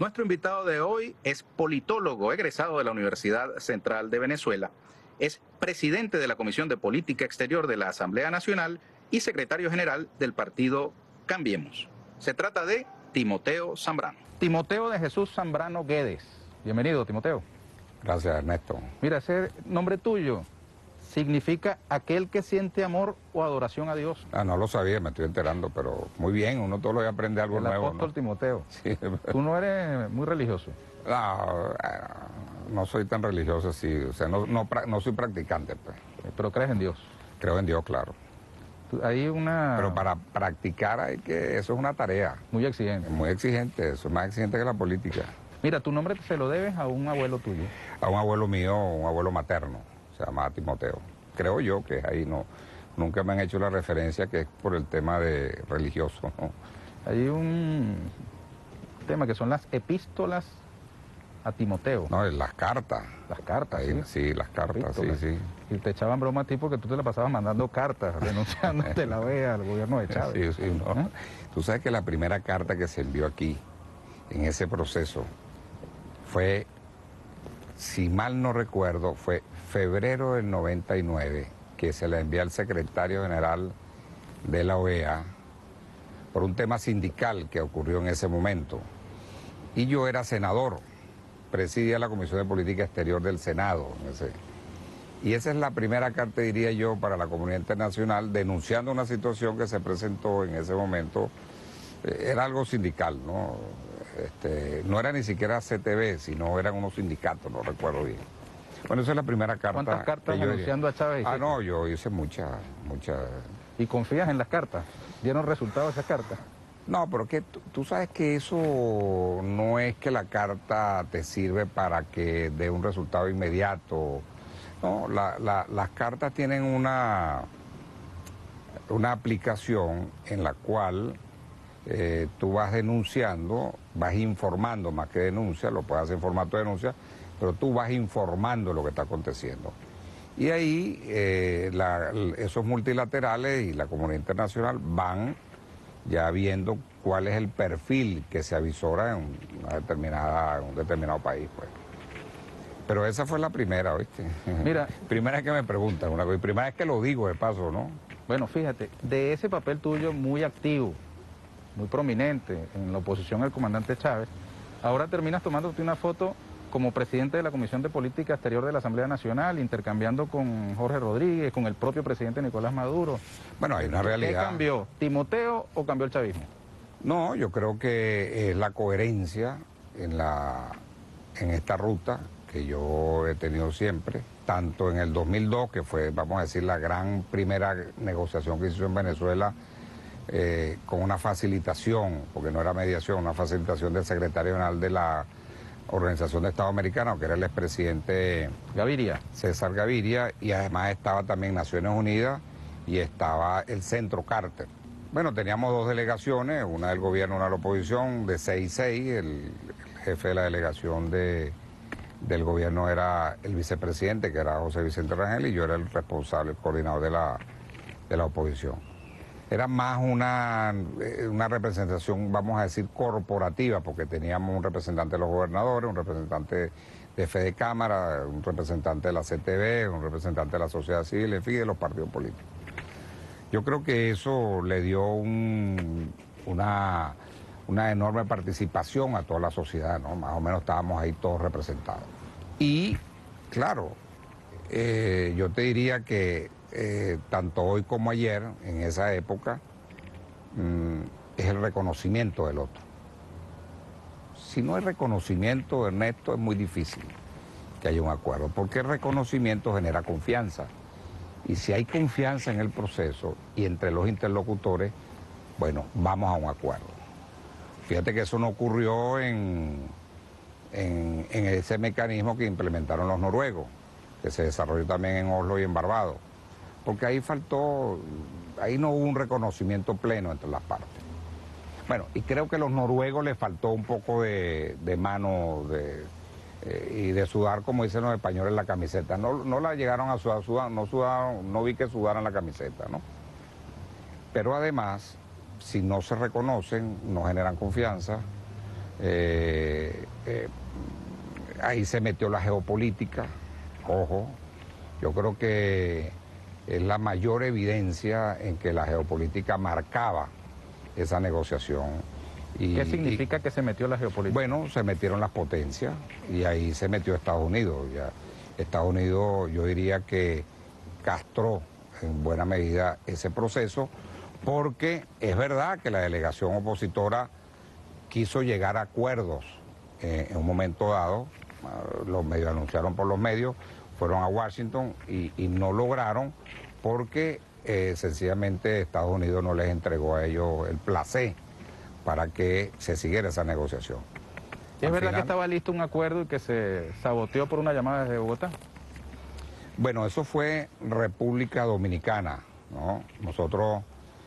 Nuestro invitado de hoy es politólogo egresado de la Universidad Central de Venezuela, es presidente de la Comisión de Política Exterior de la Asamblea Nacional y secretario general del partido Cambiemos. Se trata de Timoteo Zambrano. Timoteo de Jesús Zambrano Guedes. Bienvenido, Timoteo. Gracias, Ernesto. Mira, ese nombre tuyo significa aquel que siente amor o adoración a Dios. No lo sabía, me estoy enterando, pero muy bien, uno todos los días aprende algo nuevo. El apóstol, ¿no? Timoteo. Sí. ¿Tú no eres muy religioso? No soy tan religioso así, o sea, no soy practicante, pues. Pero crees en Dios. Creo en Dios, claro. Hay una... Pero para practicar eso es una tarea. Muy exigente. Muy exigente, eso es más exigente que la política. Mira, tu nombre se lo debes a un abuelo tuyo. A un abuelo mío, un abuelo materno, se llama Timoteo. Creo yo que ahí nunca me han hecho la referencia que es por el tema de religioso, ¿no? Hay un tema que son las epístolas a Timoteo. No, las cartas. Las cartas, ahí, sí. Sí, las cartas, Epístolas. sí. Y te echaban broma a ti porque tú te la pasabas mandando cartas, denunciándote la OEA al gobierno de Chávez. Sí, no. ¿Eh? Tú sabes que la primera carta que se envió aquí, en ese proceso, fue, si mal no recuerdo, fue febrero del 99, que se la envió al secretario general de la OEA por un tema sindical que ocurrió en ese momento. Y yo era senador, presidía la Comisión de Política Exterior del Senado. Y esa es la primera carta, diría yo, para la comunidad internacional, denunciando una situación que se presentó en ese momento. Era algo sindical, ¿no? No era ni siquiera CTV, sino eran unos sindicatos, no recuerdo bien. Bueno, esa es la primera carta. ¿Cuántas cartas denunciando a Chávez? No, yo hice muchas. ¿Y confías en las cartas? ¿Dieron resultados esas cartas? No, pero que tú sabes que eso no es que la carta te sirve para que dé un resultado inmediato. No, las cartas tienen una aplicación en la cual tú vas denunciando, vas informando más que denuncia, lo puedes hacer en formato de denuncia, pero tú vas informando lo que está aconteciendo. Y ahí esos multilaterales y la comunidad internacional van ya viendo cuál es el perfil que se avisora en un determinado país, pues. Pero esa fue la primera, ¿viste? Mira, primera vez que me preguntan, y primera vez que lo digo de paso, ¿no? Bueno, fíjate, de ese papel tuyo muy activo, muy prominente en la oposición al comandante Chávez, ahora terminas tomándote una foto como presidente de la Comisión de Política Exterior de la Asamblea Nacional, intercambiando con Jorge Rodríguez, con el propio presidente Nicolás Maduro. Bueno, hay una realidad. ¿Qué cambió? ¿Timoteo o cambió el chavismo? No, yo creo que es la coherencia en esta ruta que yo he tenido siempre, tanto en el 2002, que fue, vamos a decir, la gran primera negociación que se hizo en Venezuela, con una facilitación, porque no era mediación, una facilitación del secretario general de la Organización de Estados Americanos, que era el expresidente Gaviria. César Gaviria, y además estaba también Naciones Unidas y estaba el Centro Carter. Bueno, teníamos dos delegaciones, una del gobierno, una de la oposición, de 6 y 6, el jefe de la delegación del gobierno era el vicepresidente, que era José Vicente Rangel, y yo era el responsable, el coordinador de la oposición. Era más una representación, vamos a decir, corporativa, porque teníamos un representante de los gobernadores, un representante de Fede Cámara, un representante de la CTV, un representante de la sociedad civil, en fin, de los partidos políticos. Yo creo que eso le dio una enorme participación a toda la sociedad, ¿no? Más o menos estábamos ahí todos representados. Y, claro, yo te diría que tanto hoy como ayer, en esa época, es el reconocimiento del otro. Si no hay reconocimiento, Ernesto, es muy difícil que haya un acuerdo, porque el reconocimiento genera confianza. Y si hay confianza en el proceso y entre los interlocutores, bueno, vamos a un acuerdo. Fíjate que eso no ocurrió en ese mecanismo que implementaron los noruegos, que se desarrolló también en Oslo y en Barbados, porque ahí no hubo un reconocimiento pleno entre las partes. Bueno, y creo que a los noruegos les faltó un poco de mano y de sudar, como dicen los españoles, la camiseta. No la llegaron a sudar, no vi que sudaran la camiseta, ¿no? Pero además, si no se reconocen, no generan confianza, ahí se metió la geopolítica, ojo, yo creo que es la mayor evidencia en que la geopolítica marcaba esa negociación. ¿Qué significa que se metió la geopolítica? Bueno, se metieron las potencias y ahí se metió Estados Unidos. Ya Estados Unidos, yo diría que castró en buena medida ese proceso, porque es verdad que la delegación opositora quiso llegar a acuerdos en un momento dado, los medios anunciaron por los medios, fueron a Washington y no lograron porque sencillamente Estados Unidos no les entregó a ellos el placer para que se siguiera esa negociación. ¿Es verdad que estaba listo un acuerdo y que se saboteó por una llamada desde Bogotá? Bueno, eso fue República Dominicana, ¿no? Nosotros,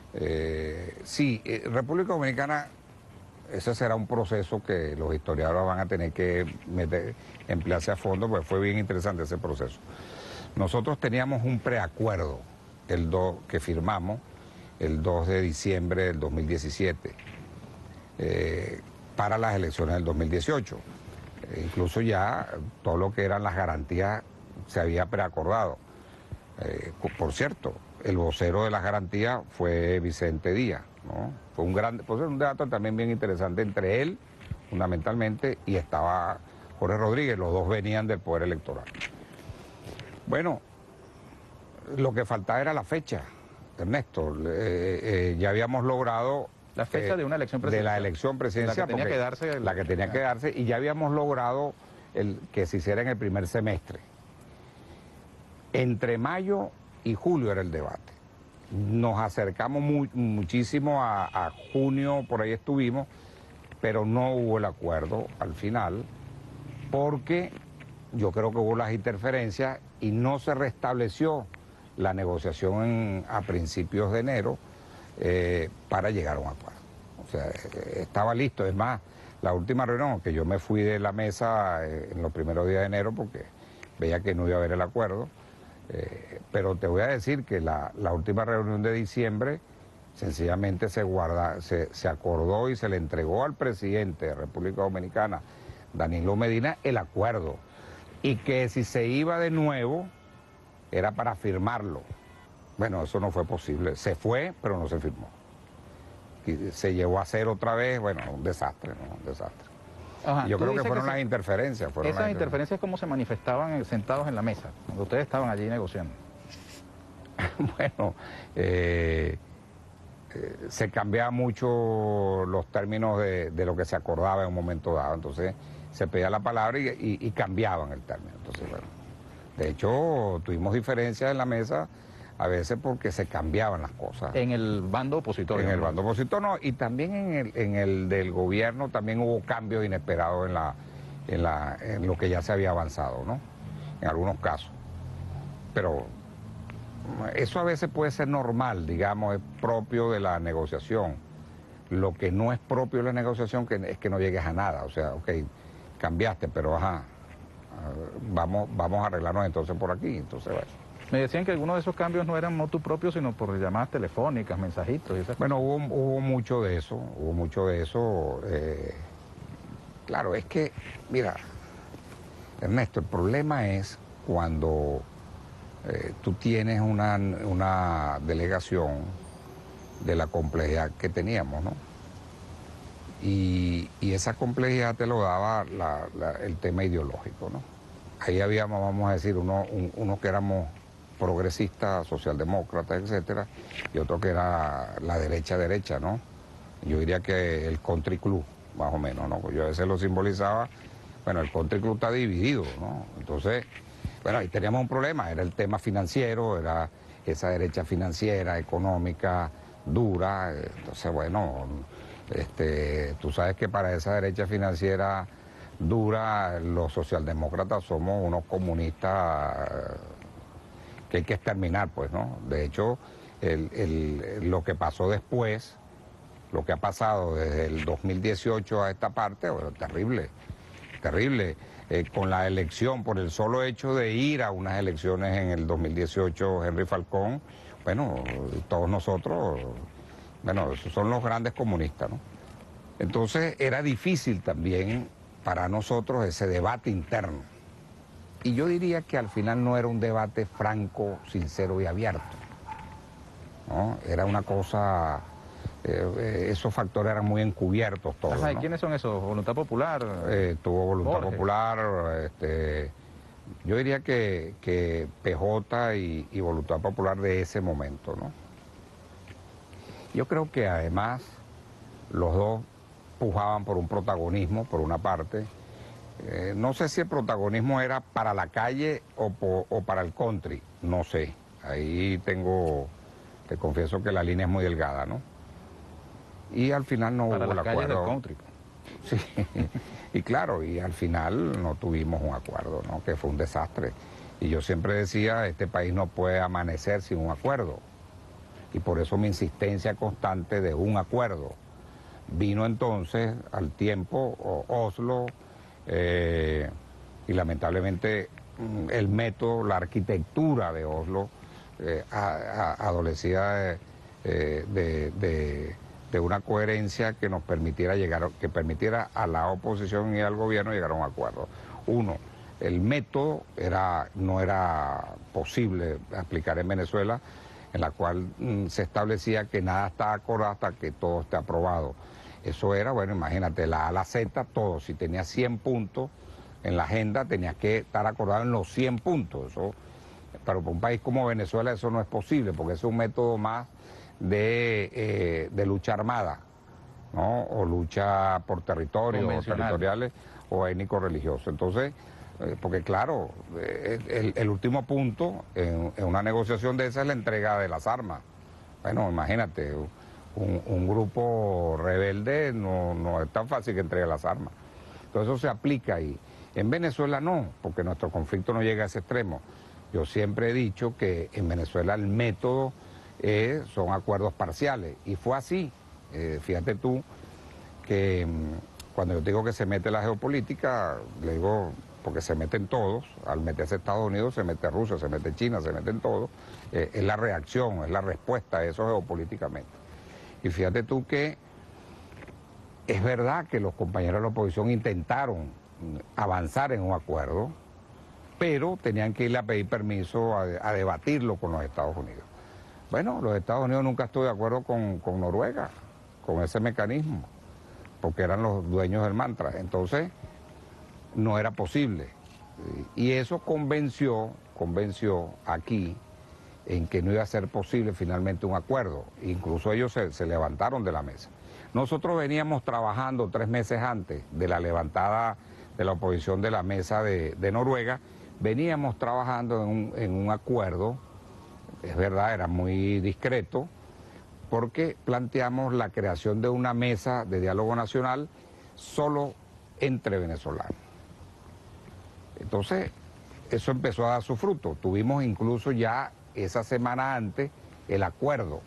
República Dominicana, ese será un proceso que los historiadores van a tener que emplearse a fondo, porque fue bien interesante ese proceso. Nosotros teníamos un preacuerdo que firmamos el 2 de diciembre del 2017 para las elecciones del 2018. Incluso ya todo lo que eran las garantías se había preacordado. Por cierto, el vocero de las garantías fue Vicente Díaz, ¿no? Fue un dato también bien interesante entre él, fundamentalmente, y estaba Jorge Rodríguez, los dos venían del poder electoral. Bueno, lo que faltaba era la fecha, Ernesto. Ya habíamos logrado... La fecha de una elección presidencial. De la elección presidencial. La que tenía que darse. La que tenía que darse, y ya habíamos logrado que se hiciera en el primer semestre. Entre mayo y julio era el debate. Nos acercamos muchísimo a junio, por ahí estuvimos, pero no hubo el acuerdo al final, porque yo creo que hubo las interferencias y no se restableció la negociación a principios de enero para llegar a un acuerdo. O sea, estaba listo. Es más, la última reunión, que yo me fui de la mesa en los primeros días de enero porque veía que no iba a haber el acuerdo, pero te voy a decir que la última reunión de diciembre sencillamente se acordó y se le entregó al presidente de República Dominicana, Danilo Medina, el acuerdo, y que si se iba de nuevo era para firmarlo. Bueno, eso no fue posible. Se fue, pero no se firmó. Y se llevó a hacer otra vez, bueno, un desastre, ¿no? Un desastre. Ajá, yo creo que fueron las interferencias. ¿Esas interferencias cómo se manifestaban sentados en la mesa, cuando ustedes estaban allí negociando? Bueno, se cambiaban mucho los términos de lo que se acordaba en un momento dado. Entonces se pedía la palabra y cambiaban el término. Entonces, bueno, de hecho, tuvimos diferencias en la mesa a veces porque se cambiaban las cosas. En el bando opositor. En el bando opositor no, y también en el del gobierno también hubo cambios inesperados en lo que ya se había avanzado, ¿no? En algunos casos. Pero eso a veces puede ser normal, digamos, es propio de la negociación. Lo que no es propio de la negociación es que no llegues a nada. O sea, ok, cambiaste, pero ajá, vamos a arreglarnos entonces por aquí. Entonces, bueno. Me decían que algunos de esos cambios no eran motu propio, sino por llamadas telefónicas, mensajitos y esas cosas. Bueno, hubo mucho de eso, Claro, es que, mira, Ernesto, el problema es cuando tú tienes una delegación de la complejidad que teníamos, ¿no? Y esa complejidad te lo daba el tema ideológico, ¿no? Ahí habíamos, vamos a decir, unos que éramos progresistas, socialdemócratas, etcétera, y otro que era la derecha, ¿no? Yo diría que el country club, más o menos, ¿no? Yo a veces lo simbolizaba, bueno, el country club está dividido, ¿no? Entonces, bueno, ahí teníamos un problema, era el tema financiero, era esa derecha financiera, económica, dura. Entonces, bueno, tú sabes que para esa derecha financiera dura, los socialdemócratas somos unos comunistas que hay que exterminar, pues, ¿no? De hecho, lo que pasó después, lo que ha pasado desde el 2018 a esta parte, bueno, terrible, terrible. Con la elección, por el solo hecho de ir a unas elecciones en el 2018, Henry Falcón, bueno, todos nosotros, bueno, esos son los grandes comunistas, ¿no? Entonces era difícil también para nosotros ese debate interno. Y yo diría que al final no era un debate franco, sincero y abierto, ¿no? Era una cosa, esos factores eran muy encubiertos todos. Ajá, ¿y ¿no? quiénes son esos? ¿Voluntad Popular? Tuvo Voluntad Borges. Popular, yo diría que PJ y Voluntad Popular de ese momento, ¿no? Yo creo que además los dos pujaban por un protagonismo, por una parte. No sé si el protagonismo era para la calle o para el country, no sé. Ahí te confieso que la línea es muy delgada, ¿no? Y al final no Para hubo el las calles del acuerdo. country. Sí, y claro, y al final no tuvimos un acuerdo, ¿no? Que fue un desastre. Y yo siempre decía, este país no puede amanecer sin un acuerdo. Y por eso mi insistencia constante de un acuerdo. Vino entonces al tiempo Oslo y lamentablemente el método, la arquitectura de Oslo adolecía de una coherencia que nos permitiera llegar, que permitiera a la oposición y al gobierno llegar a un acuerdo. Uno, el método no era posible aplicar en Venezuela, en la cual se establecía que nada está acordado hasta que todo esté aprobado. Eso era, bueno, imagínate, la A a la Z, todo. Si tenía 100 puntos en la agenda, tenía que estar acordado en los 100 puntos. Eso, pero para un país como Venezuela eso no es posible, porque es un método más de lucha armada, ¿no? O lucha por territorios, territoriales o étnico-religioso. Entonces, porque claro, el último punto en una negociación de esa es la entrega de las armas. Bueno, imagínate, un grupo rebelde no es tan fácil que entregue las armas. Entonces eso se aplica ahí. En Venezuela no, porque nuestro conflicto no llega a ese extremo. Yo siempre he dicho que en Venezuela el método son acuerdos parciales, y fue así. Fíjate tú que cuando yo digo que se mete la geopolítica, le digo porque se meten todos. Al meterse Estados Unidos se mete Rusia, se mete China, se meten todos. Es la reacción, es la respuesta a eso geopolíticamente. Y fíjate tú que es verdad que los compañeros de la oposición intentaron avanzar en un acuerdo, pero tenían que irle a pedir permiso a debatirlo con los Estados Unidos. Bueno, los Estados Unidos nunca estuvo de acuerdo con Noruega, con ese mecanismo, porque eran los dueños del mantra. Entonces, no era posible. Y eso convenció aquí en que no iba a ser posible finalmente un acuerdo. Incluso ellos se levantaron de la mesa. Nosotros veníamos trabajando 3 meses antes de la levantada de la oposición de la mesa de Noruega, veníamos trabajando en un acuerdo, es verdad, era muy discreto, porque planteamos la creación de una mesa de diálogo nacional solo entre venezolanos. Entonces, eso empezó a dar su fruto. Tuvimos incluso ya esa semana antes el acuerdo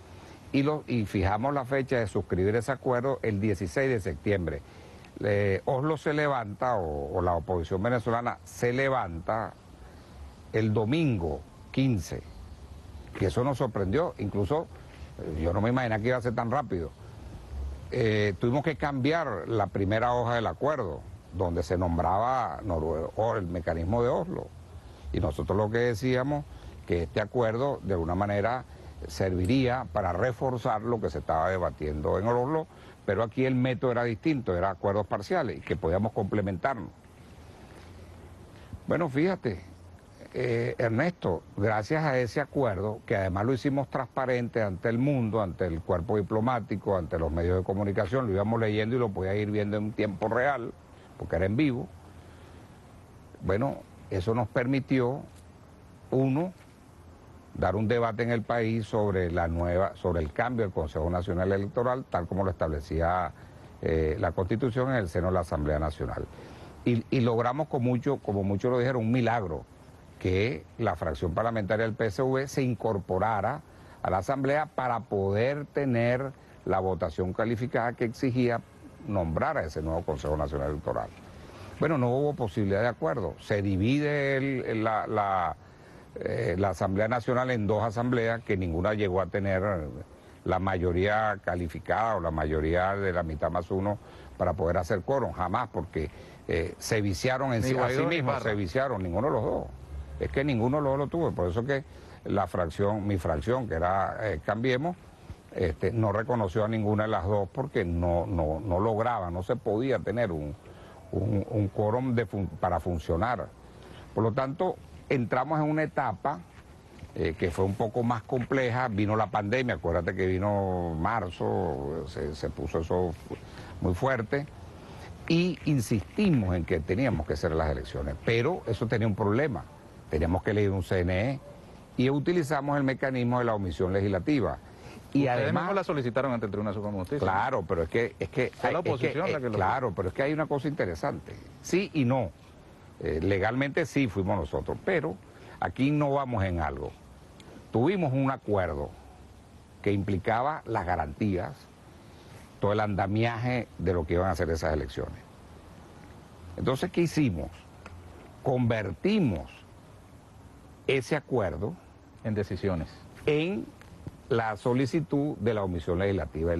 y fijamos la fecha de suscribir ese acuerdo el 16 de septiembre. Oslo se levanta, o la oposición venezolana se levanta el domingo 15, que eso nos sorprendió. Incluso yo no me imaginaba que iba a ser tan rápido. Tuvimos que cambiar la primera hoja del acuerdo, donde se nombraba el mecanismo de Oslo. Y nosotros lo que decíamos, que este acuerdo de alguna manera serviría para reforzar lo que se estaba debatiendo en Oslo, pero aquí el método era distinto, eran acuerdos parciales y que podíamos complementarnos. Bueno, fíjate, Ernesto, gracias a ese acuerdo, que además lo hicimos transparente ante el mundo, ante el cuerpo diplomático, ante los medios de comunicación, lo íbamos leyendo y lo podía ir viendo en tiempo real, porque era en vivo. Bueno, eso nos permitió, uno, dar un debate en el país sobre el cambio del Consejo Nacional Electoral, tal como lo establecía la Constitución en el seno de la Asamblea Nacional. Y logramos, como muchos lo dijeron, un milagro, que la fracción parlamentaria del PSV se incorporara a la Asamblea para poder tener la votación calificada que exigía nombrar a ese nuevo Consejo Nacional Electoral. Bueno, no hubo posibilidad de acuerdo. Se divide la Asamblea Nacional en 2 asambleas, que ninguna llegó a tener la mayoría calificada o la mayoría de la mitad más 1 para poder hacer quórum, jamás, porque se viciaron en sí, a sí mismos, se viciaron, ninguno de los dos. Es que ninguno de los dos lo tuvo, por eso que mi fracción, que era Cambiemos, no reconoció a ninguna de las dos porque no lograba, no se podía tener un quórum para funcionar. Por lo tanto, entramos en una etapa que fue un poco más compleja, vino la pandemia, acuérdate que vino marzo, se puso eso muy fuerte, y insistimos en que teníamos que hacer las elecciones, pero eso tenía un problema, teníamos que elegir un CNE, y utilizamos el mecanismo de la omisión legislativa. Y además la solicitaron ante el Tribunal Supremo de Justicia. Claro, pero es que fue la oposición la que lo... Claro, pero es que hay una cosa interesante, sí y no. Legalmente sí fuimos nosotros, pero aquí no vamos en algo. Tuvimos un acuerdo que implicaba las garantías, todo el andamiaje de lo que iban a hacer esas elecciones. Entonces, ¿qué hicimos? Convertimos ese acuerdo en decisiones, en la solicitud de la omisión legislativa,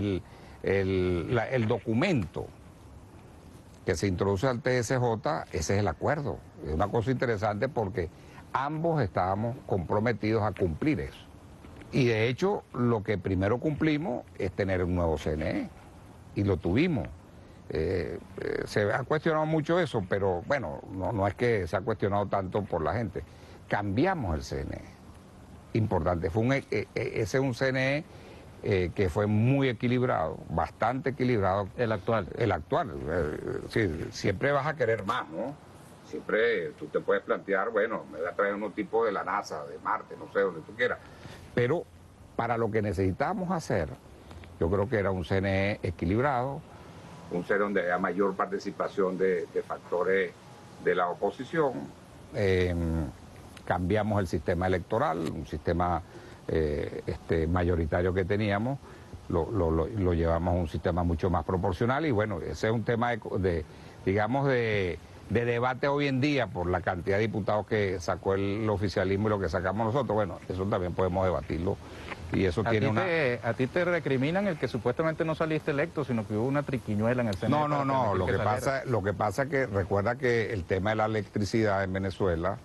el documento que se introduce al TSJ, ese es el acuerdo. Es una cosa interesante porque ambos estábamos comprometidos a cumplir eso. Y de hecho, lo que primero cumplimos es tener un nuevo CNE, y lo tuvimos. Se ha cuestionado mucho eso, pero bueno, no es que se ha cuestionado tanto por la gente. Cambiamos el CNE. Importante, ese es un CNE que fue muy equilibrado, bastante equilibrado. El actual. El actual. Sí, siempre vas a querer más, ¿no? Siempre tú te puedes plantear, bueno, me voy a traer unos tipos de la NASA, de Marte, no sé, donde tú quieras. Pero para lo que necesitábamos hacer, yo creo que era un CNE equilibrado, un CNE donde haya mayor participación de factores de la oposición. Cambiamos el sistema electoral, un sistema mayoritario que teníamos, lo llevamos a un sistema mucho más proporcional, y bueno, ese es un tema de debate hoy en día por la cantidad de diputados que sacó el oficialismo y lo que sacamos nosotros. Bueno, eso también podemos debatirlo, y eso tiene una... ¿A ti te recriminan el que supuestamente no saliste electo, sino que hubo una triquiñuela en el Senado? No, lo que pasa es que recuerda que el tema de la electricidad en Venezuela,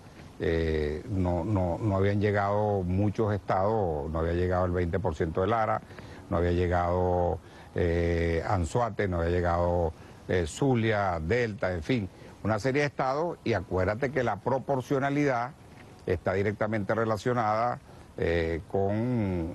no habían llegado muchos estados, no había llegado el 20% del ARA, no había llegado Anzoátegui, no había llegado Zulia, Delta, en fin, una serie de estados, y acuérdate que la proporcionalidad está directamente relacionada con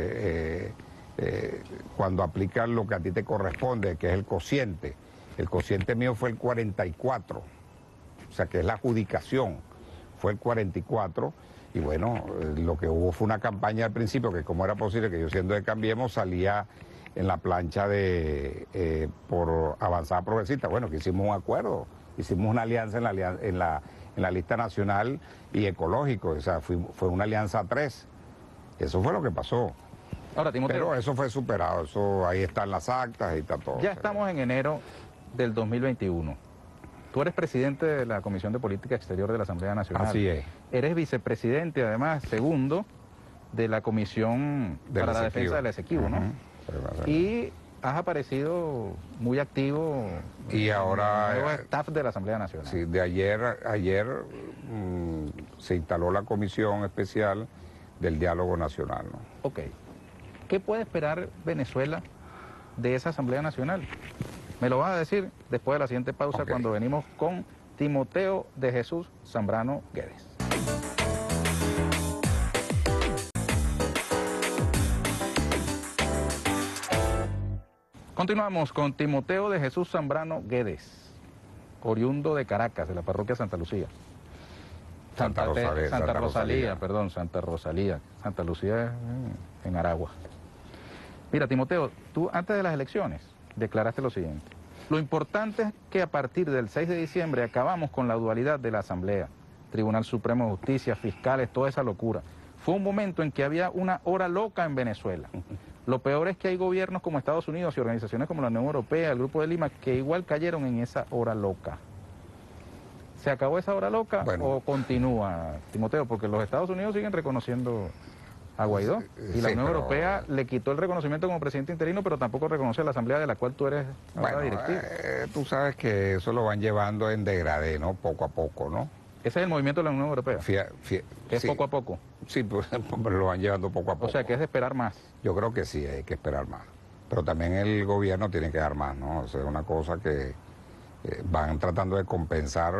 cuando aplicas lo que a ti te corresponde, que es el cociente. El cociente mío fue el 44, o sea que es la adjudicación, fue el 44, y bueno, lo que hubo fue una campaña al principio, que cómo era posible que yo, siendo de Cambiemos, salía en la plancha por Avanzada Progresista. Bueno, que hicimos un acuerdo, hicimos una alianza en la lista nacional y ecológico, o sea, fue una alianza a 3. Eso fue lo que pasó. Ahora, Timoteo, pero eso fue superado, eso ahí están las actas, ahí está todo. Ya estamos en enero del 2021. Tú eres presidente de la Comisión de Política Exterior de la Asamblea Nacional. Así es. Eres vicepresidente, además, segundo, de la Comisión para la Defensa del Esequibo, ¿no? Y has aparecido muy activo y ahora en el nuevo staff de la Asamblea Nacional. Sí, de ayer se instaló la Comisión Especial del Diálogo Nacional, ¿no? Ok. ¿Qué puede esperar Venezuela de esa Asamblea Nacional? Me lo vas a decir después de la siguiente pausa, okay, cuando venimos con Timoteo de Jesús Zambrano Guedes. Continuamos con Timoteo de Jesús Zambrano Guedes, oriundo de Caracas, de la parroquia Santa Lucía. Santa Rosalía. Santa Lucía es en Aragua. Mira, Timoteo, tú antes de las elecciones declaraste lo siguiente: lo importante es que a partir del 6 de diciembre acabamos con la dualidad de la Asamblea, Tribunal Supremo de Justicia, fiscales, toda esa locura. Fue un momento en que había una hora loca en Venezuela. Lo peor es que hay gobiernos como Estados Unidos y organizaciones como la Unión Europea, el Grupo de Lima, que igual cayeron en esa hora loca. ¿Se acabó esa hora loca o continúa, Timoteo? Porque los Estados Unidos siguen reconociendo a Guaidó. Y la Sí, Unión pero, Europea le quitó el reconocimiento como presidente interino, pero tampoco reconoce a la Asamblea de la cual tú eres ahora bueno, directivo. tú sabes que eso lo van llevando en degradé, ¿no? Poco a poco, ¿no? Ese es el movimiento de la Unión Europea, que es Sí, poco a poco. sí, pues, pero lo van llevando poco a poco. O sea, que es de esperar más. Yo creo que sí, hay que esperar más. Pero también el gobierno tiene que dar más, ¿no? O sea, es una cosa que van tratando de compensar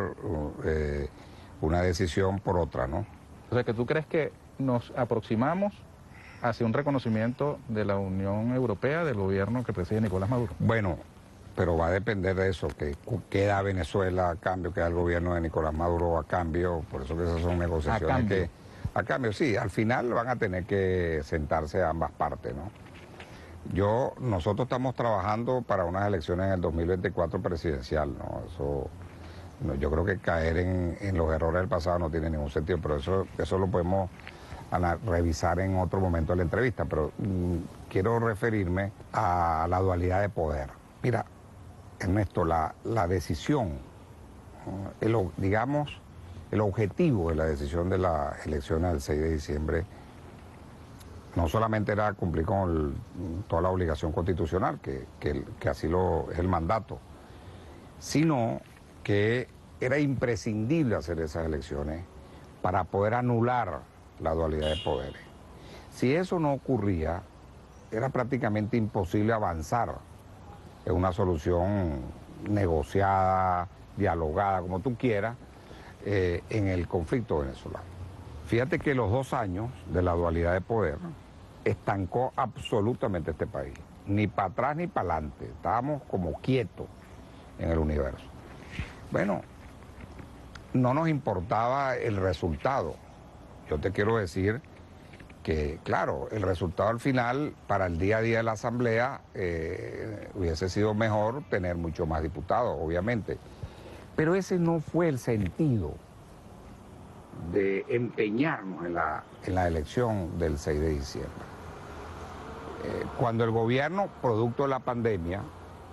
una decisión por otra, ¿no? O sea, que tú crees que nos aproximamos hacia un reconocimiento de la Unión Europea, del gobierno que preside Nicolás Maduro. Bueno, pero va a depender de eso, que queda Venezuela a cambio, queda el gobierno de Nicolás Maduro a cambio, por eso que esas son negociaciones que... A cambio, sí, al final van a tener que sentarse ambas partes, ¿no? Nosotros estamos trabajando para unas elecciones en el 2024 presidencial, ¿no? Eso, yo creo que caer en los errores del pasado no tiene ningún sentido, pero eso lo podemos revisar en otro momento de la entrevista, pero quiero referirme a la dualidad de poder. Mira, Ernesto, la decisión, digamos, el objetivo de la decisión de las elecciones del 6 de diciembre no solamente era cumplir con toda la obligación constitucional, que así es el mandato, sino que era imprescindible hacer esas elecciones para poder anular la dualidad de poderes. Si eso no ocurría, era prácticamente imposible avanzar en una solución negociada, dialogada, como tú quieras, en el conflicto venezolano. Fíjate que los 2 años de la dualidad de poder estancó absolutamente este país. Ni para atrás ni para adelante. Estábamos como quietos en el universo. Bueno, no nos importaba el resultado. Yo te quiero decir que, claro, el resultado al final, para el día a día de la Asamblea, hubiese sido mejor tener mucho más diputados, obviamente. Pero ese no fue el sentido de empeñarnos en la elección del 6 de diciembre. Cuando el gobierno, producto de la pandemia,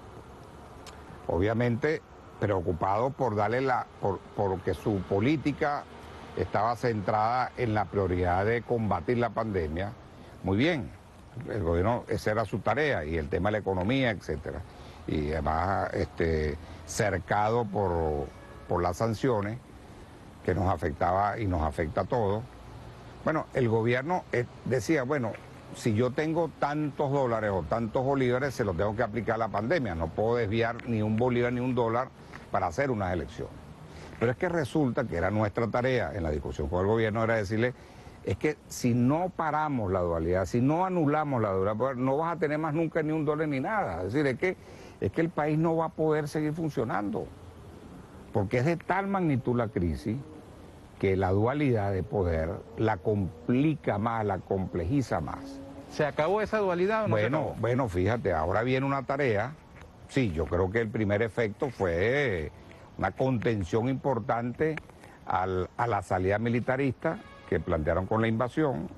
obviamente preocupado por porque su política estaba centrada en la prioridad de combatir la pandemia, muy bien, el gobierno, esa era su tarea, y el tema de la economía, etcétera. Y además cercado por las sanciones que nos afectaba y nos afecta a todos. Bueno, el gobierno decía, bueno, si yo tengo tantos dólares o tantos bolívares, se los tengo que aplicar a la pandemia, no puedo desviar ni un bolívar ni un dólar para hacer unas elecciones. Pero es que resulta que era nuestra tarea en la discusión con el gobierno, era decirle, es que si no paramos la dualidad, si no anulamos la dualidad, no vas a tener más nunca ni un dólar ni nada. Es decir, es que el país no va a poder seguir funcionando, porque es de tal magnitud la crisis que la dualidad de poder la complica más, la complejiza más. ¿Se acabó esa dualidad o no se acabó? Bueno, fíjate, ahora viene una tarea. Sí, yo creo que el primer efecto fue una contención importante a la salida militarista que plantearon con la invasión.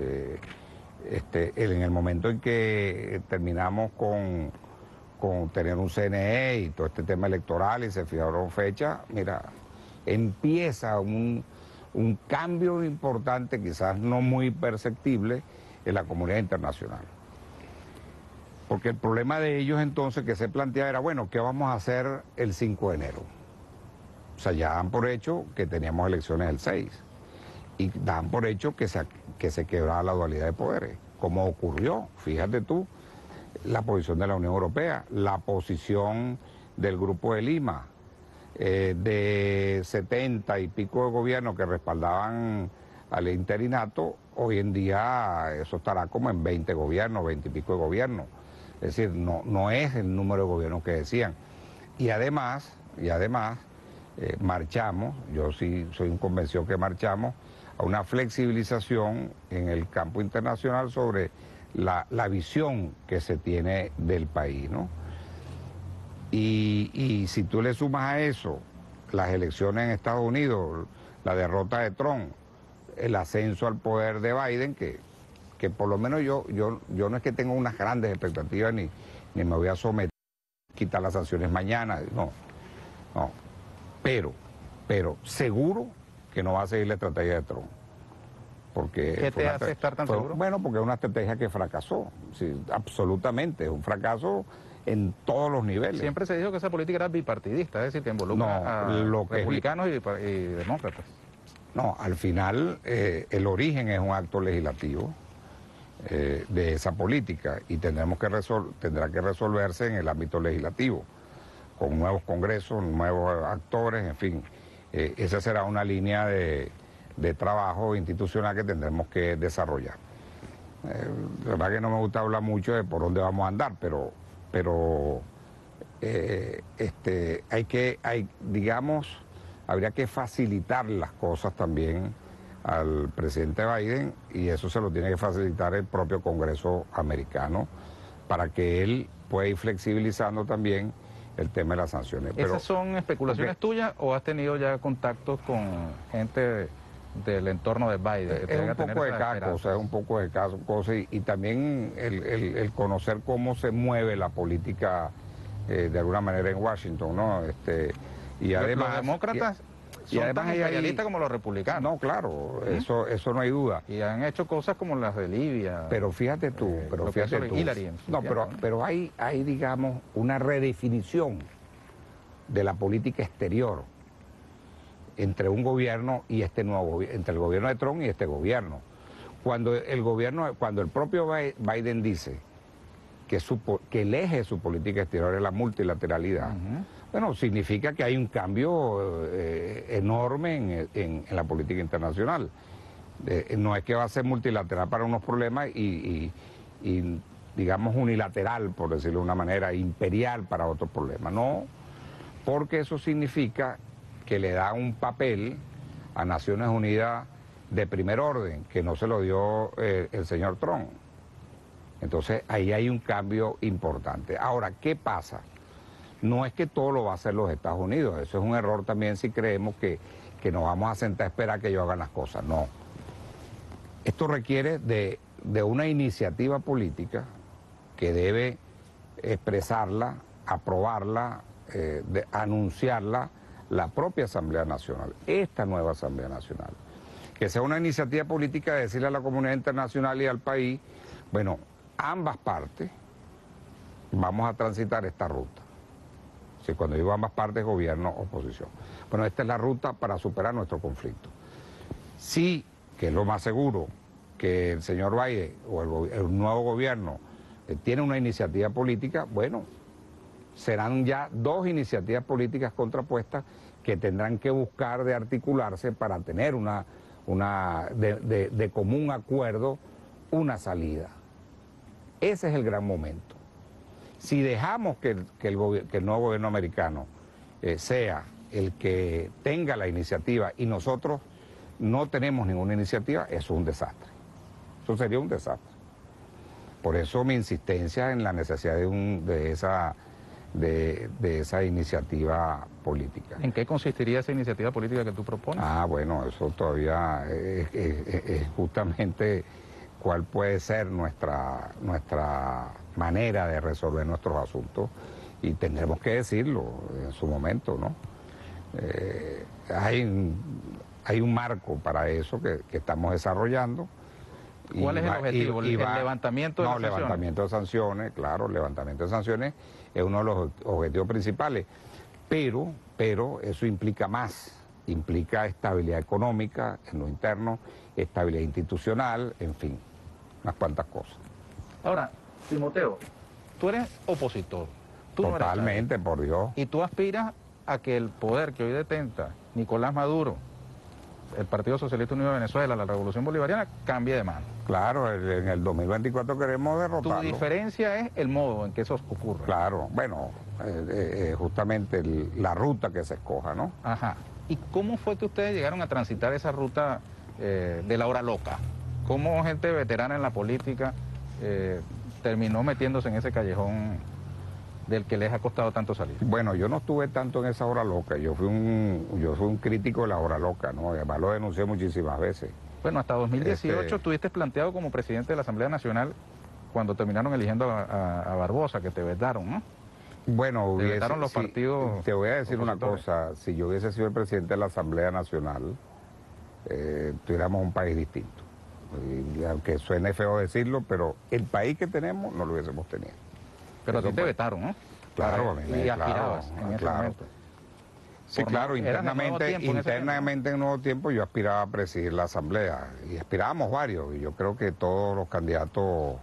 En el momento en que terminamos con tener un CNE y todo este tema electoral y se fijaron fechas, mira, empieza un cambio importante, quizás no muy perceptible, en la comunidad internacional. Porque el problema de ellos entonces que se planteaba era, bueno, ¿qué vamos a hacer el 5 de enero? O sea, ya dan por hecho que teníamos elecciones el 6 y dan por hecho que se quebraba la dualidad de poderes, como ocurrió, fíjate tú, la posición de la Unión Europea, la posición del Grupo de Lima, de 70 y pico de gobiernos que respaldaban al interinato, hoy en día eso estará como en 20 gobiernos, 20 y pico de gobiernos. Es decir, no es el número de gobiernos que decían. Y además marchamos, yo sí soy un convencido que marchamos a una flexibilización en el campo internacional sobre la visión que se tiene del país, ¿no? Y si tú le sumas a eso las elecciones en Estados Unidos, la derrota de Trump, el ascenso al poder de Biden, que por lo menos yo no es que tenga unas grandes expectativas ni me voy a someter a quitar las sanciones mañana, no. Pero seguro que no va a seguir la estrategia de Trump. Porque ¿Qué te hace estar tan seguro? Bueno, porque es una estrategia que fracasó, sí, absolutamente, es un fracaso en todos los niveles. Siempre se dijo que esa política era bipartidista, es decir, que involucra a republicanos y demócratas. No, al final el origen es un acto legislativo de esa política y tendrá que resolverse en el ámbito legislativo, con nuevos congresos, nuevos actores, en fin. Esa será una línea de trabajo institucional que tendremos que desarrollar. La verdad que no me gusta hablar mucho de por dónde vamos a andar, pero habría que facilitar las cosas también al presidente Biden y eso se lo tiene que facilitar el propio Congreso americano para que él pueda ir flexibilizando también el tema de las sanciones. ¿Esas son especulaciones tuyas o has tenido ya contactos con gente del entorno de Biden? Es un poco de cada cosa, es un poco de cada cosa y también el conocer cómo se mueve la política de alguna manera en Washington, ¿no? Y además, los demócratas son tan imperialistas como los republicanos. No, claro, eso no hay duda. Y han hecho cosas como las de Libia. Pero fíjate tú, Hillary, pero hay, digamos, una redefinición de la política exterior entre un gobierno y entre el gobierno de Trump y este gobierno. Cuando el propio Biden dice que el eje de su política exterior es la multilateralidad, bueno, significa que hay un cambio enorme en la política internacional. No es que va a ser multilateral para unos problemas y digamos unilateral, por decirlo de una manera, imperial para otros problemas. No, porque eso significa que le da un papel a Naciones Unidas de primer orden, que no se lo dio el señor Trump. Entonces ahí hay un cambio importante. Ahora, ¿qué pasa? No es que todo lo va a hacer los Estados Unidos, eso es un error también si creemos que nos vamos a sentar a esperar que ellos hagan las cosas, no. Esto requiere de una iniciativa política que debe expresarla, aprobarla, anunciarla la propia Asamblea Nacional, esta nueva Asamblea Nacional. Que sea una iniciativa política de decirle a la comunidad internacional y al país, bueno, ambas partes vamos a transitar esta ruta. Sí, cuando digo ambas partes, gobierno, oposición. Bueno, esta es la ruta para superar nuestro conflicto. Sí, que es lo más seguro, que el señor Biden o el nuevo gobierno tiene una iniciativa política, bueno, serán ya dos iniciativas políticas contrapuestas que tendrán que buscar de articularse para tener de común acuerdo una salida. Ese es el gran momento. Si dejamos que el nuevo gobierno americano sea el que tenga la iniciativa y nosotros no tenemos ninguna iniciativa, eso es un desastre. Eso sería un desastre. Por eso mi insistencia en la necesidad de esa iniciativa política. ¿En qué consistiría esa iniciativa política que tú propones? Bueno, eso todavía es justamente cuál puede ser nuestra manera de resolver nuestros asuntos y tendremos que decirlo en su momento, ¿no? Hay un marco para eso que estamos desarrollando. ¿Cuál es el objetivo? ¿El levantamiento de sanciones? No, levantamiento de sanciones, claro, levantamiento de sanciones es uno de los objetivos principales, pero eso implica más, implica estabilidad económica en lo interno, estabilidad institucional, en fin, unas cuantas cosas. Ahora, Timoteo, tú eres opositor. Tú Totalmente, por Dios. Y tú aspiras a que el poder que hoy detenta Nicolás Maduro, el Partido Socialista Unido de Venezuela, la Revolución Bolivariana, cambie de mano. Claro, en el 2024 queremos derrotarlo. Tu diferencia es el modo en que eso ocurre. Claro, bueno, justamente la ruta que se escoja, ¿no? Ajá. ¿Y cómo fue que ustedes llegaron a transitar esa ruta de la hora loca? ¿Cómo gente veterana en la política terminó metiéndose en ese callejón del que les ha costado tanto salir? Bueno, yo no estuve tanto en esa hora loca, yo fui un crítico de la hora loca, ¿no? Además lo denuncié muchísimas veces. Bueno, hasta 2018 estuviste planteado como presidente de la Asamblea Nacional cuando terminaron eligiendo a Barbosa, que te vetaron, ¿no? Bueno, te vetaron los partidos. Te voy a decir una cosa, si yo hubiese sido el presidente de la Asamblea Nacional, tuviéramos un país distinto. Y aunque suene feo decirlo, pero el país que tenemos no lo hubiésemos tenido. Pero a ti te vetaron, ¿no? Claro, a mí y aspirabas en ese momento. Sí, claro, internamente en Nuevo Tiempo yo aspiraba a presidir la Asamblea y aspirábamos varios, y yo creo que todos los candidatos,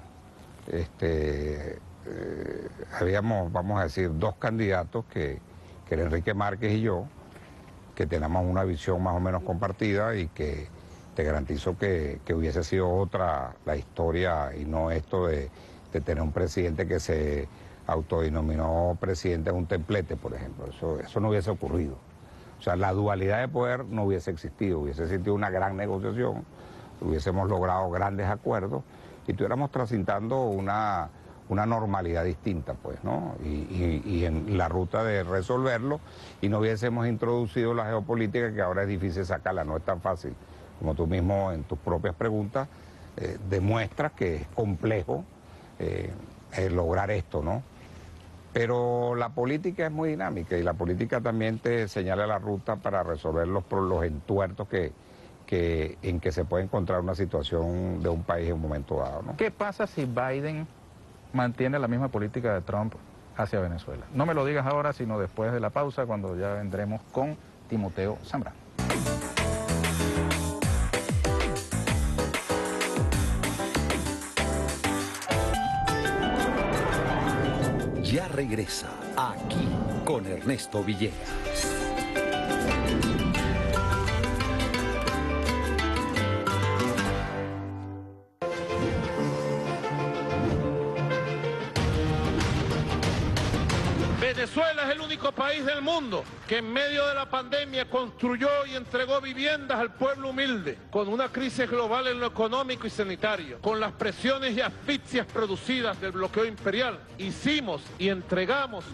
habíamos, vamos a decir, dos candidatos que era Enrique Márquez y yo, que tenemos una visión más o menos compartida y que te garantizo que hubiese sido otra la historia y no esto de tener un presidente que se autodenominó presidente de un templete, por ejemplo. Eso no hubiese ocurrido. O sea, la dualidad de poder no hubiese existido una gran negociación, hubiésemos logrado grandes acuerdos y estuviéramos transitando una normalidad distinta, pues, ¿no? Y en la ruta de resolverlo, y no hubiésemos introducido la geopolítica, que ahora es difícil sacarla, no es tan fácil. Como tú mismo en tus propias preguntas demuestras que es complejo lograr esto, ¿no? Pero la política es muy dinámica y la política también te señala la ruta para resolver los entuertos en que se puede encontrar una situación de un país en un momento dado, ¿no? ¿Qué pasa si Biden mantiene la misma política de Trump hacia Venezuela? No me lo digas ahora, sino después de la pausa, cuando ya vendremos con Timoteo Zambrano. Ya regresa aquí con Ernesto Villegas. Venezuela es el único país del mundo que en medio de la pandemia construyó y entregó viviendas al pueblo humilde, con una crisis global en lo económico y sanitario, con las presiones y asfixias producidas del bloqueo imperial. Hicimos y entregamos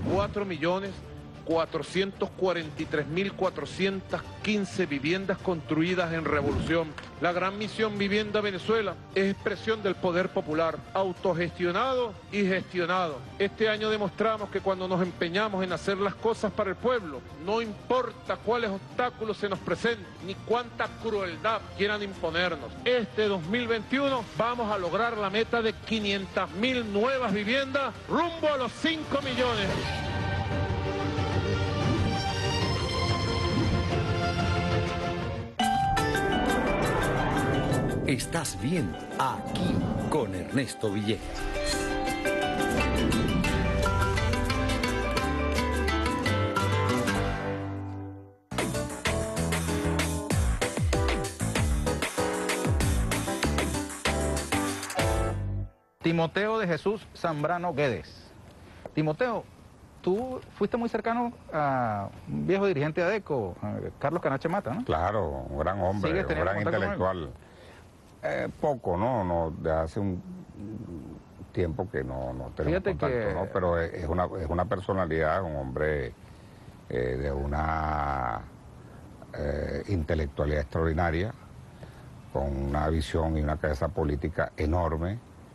4.443.415 viviendas construidas en revolución. La gran misión Vivienda Venezuela es expresión del poder popular, autogestionado y gestionado. Este año demostramos que cuando nos empeñamos en hacer las cosas para el pueblo, no importa cuáles obstáculos se nos presenten, ni cuánta crueldad quieran imponernos. Este 2021 vamos a lograr la meta de 500.000 nuevas viviendas rumbo a los 5 millones. Estás viendo Aquí con Ernesto Villegas. Timoteo de Jesús Zambrano Guedes. Timoteo, tú fuiste muy cercano a un viejo dirigente de ADECO, Carlos Canache Mata, ¿no? Claro, un gran hombre, un gran intelectual. Poco, ¿no? De hace un tiempo que no tenemos contacto, ¿no? Pero es una personalidad, un hombre de una intelectualidad extraordinaria, con una visión y una cabeza política enorme,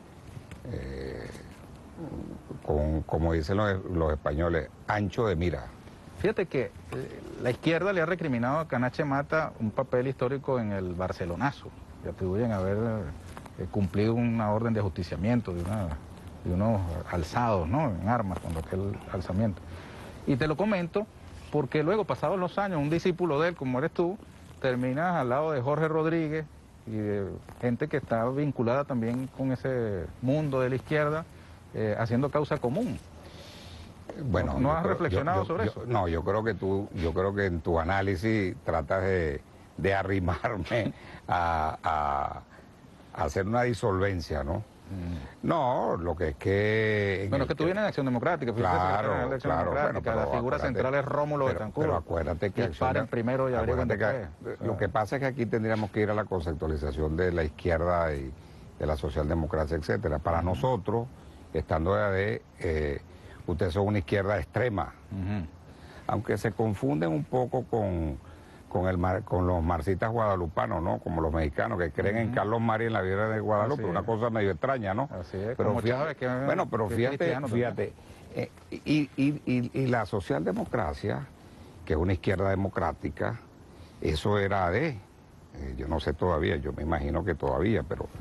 como dicen los españoles, ancho de mira. Fíjate que la izquierda le ha recriminado a Canache Mata un papel histórico en el Barcelonazo. Le atribuyen haber cumplido una orden de ajusticiamiento de unos alzados, ¿no?, en armas, con aquel alzamiento. Y te lo comento porque luego, pasados los años, un discípulo de él, como eres tú, terminas al lado de Jorge Rodríguez y de gente que está vinculada también con ese mundo de la izquierda, haciendo causa común. Bueno, ¿No has reflexionado sobre eso? No, yo creo que en tu análisis tratas de arrimarme a hacer una disolvencia, ¿no? No, lo que es que... Bueno, es que tú vienes de Acción Democrática. Claro, bueno, la figura central es Rómulo Betancourt. Pero acuérdate que... primero y acuérdate que lo que pasa es que aquí tendríamos que ir a la conceptualización de la izquierda y de la socialdemocracia, etcétera. Para nosotros, estando de AD, ustedes son una izquierda extrema, aunque se confunden un poco con los marxistas guadalupanos, ¿no? Como los mexicanos que creen en Carlos Mari en la Virgen de Guadalupe, una cosa medio extraña, ¿no? Así es, pero fíjate, fíjate, y la socialdemocracia, que es una izquierda democrática, eso era AD. Yo no sé todavía, yo me imagino que todavía,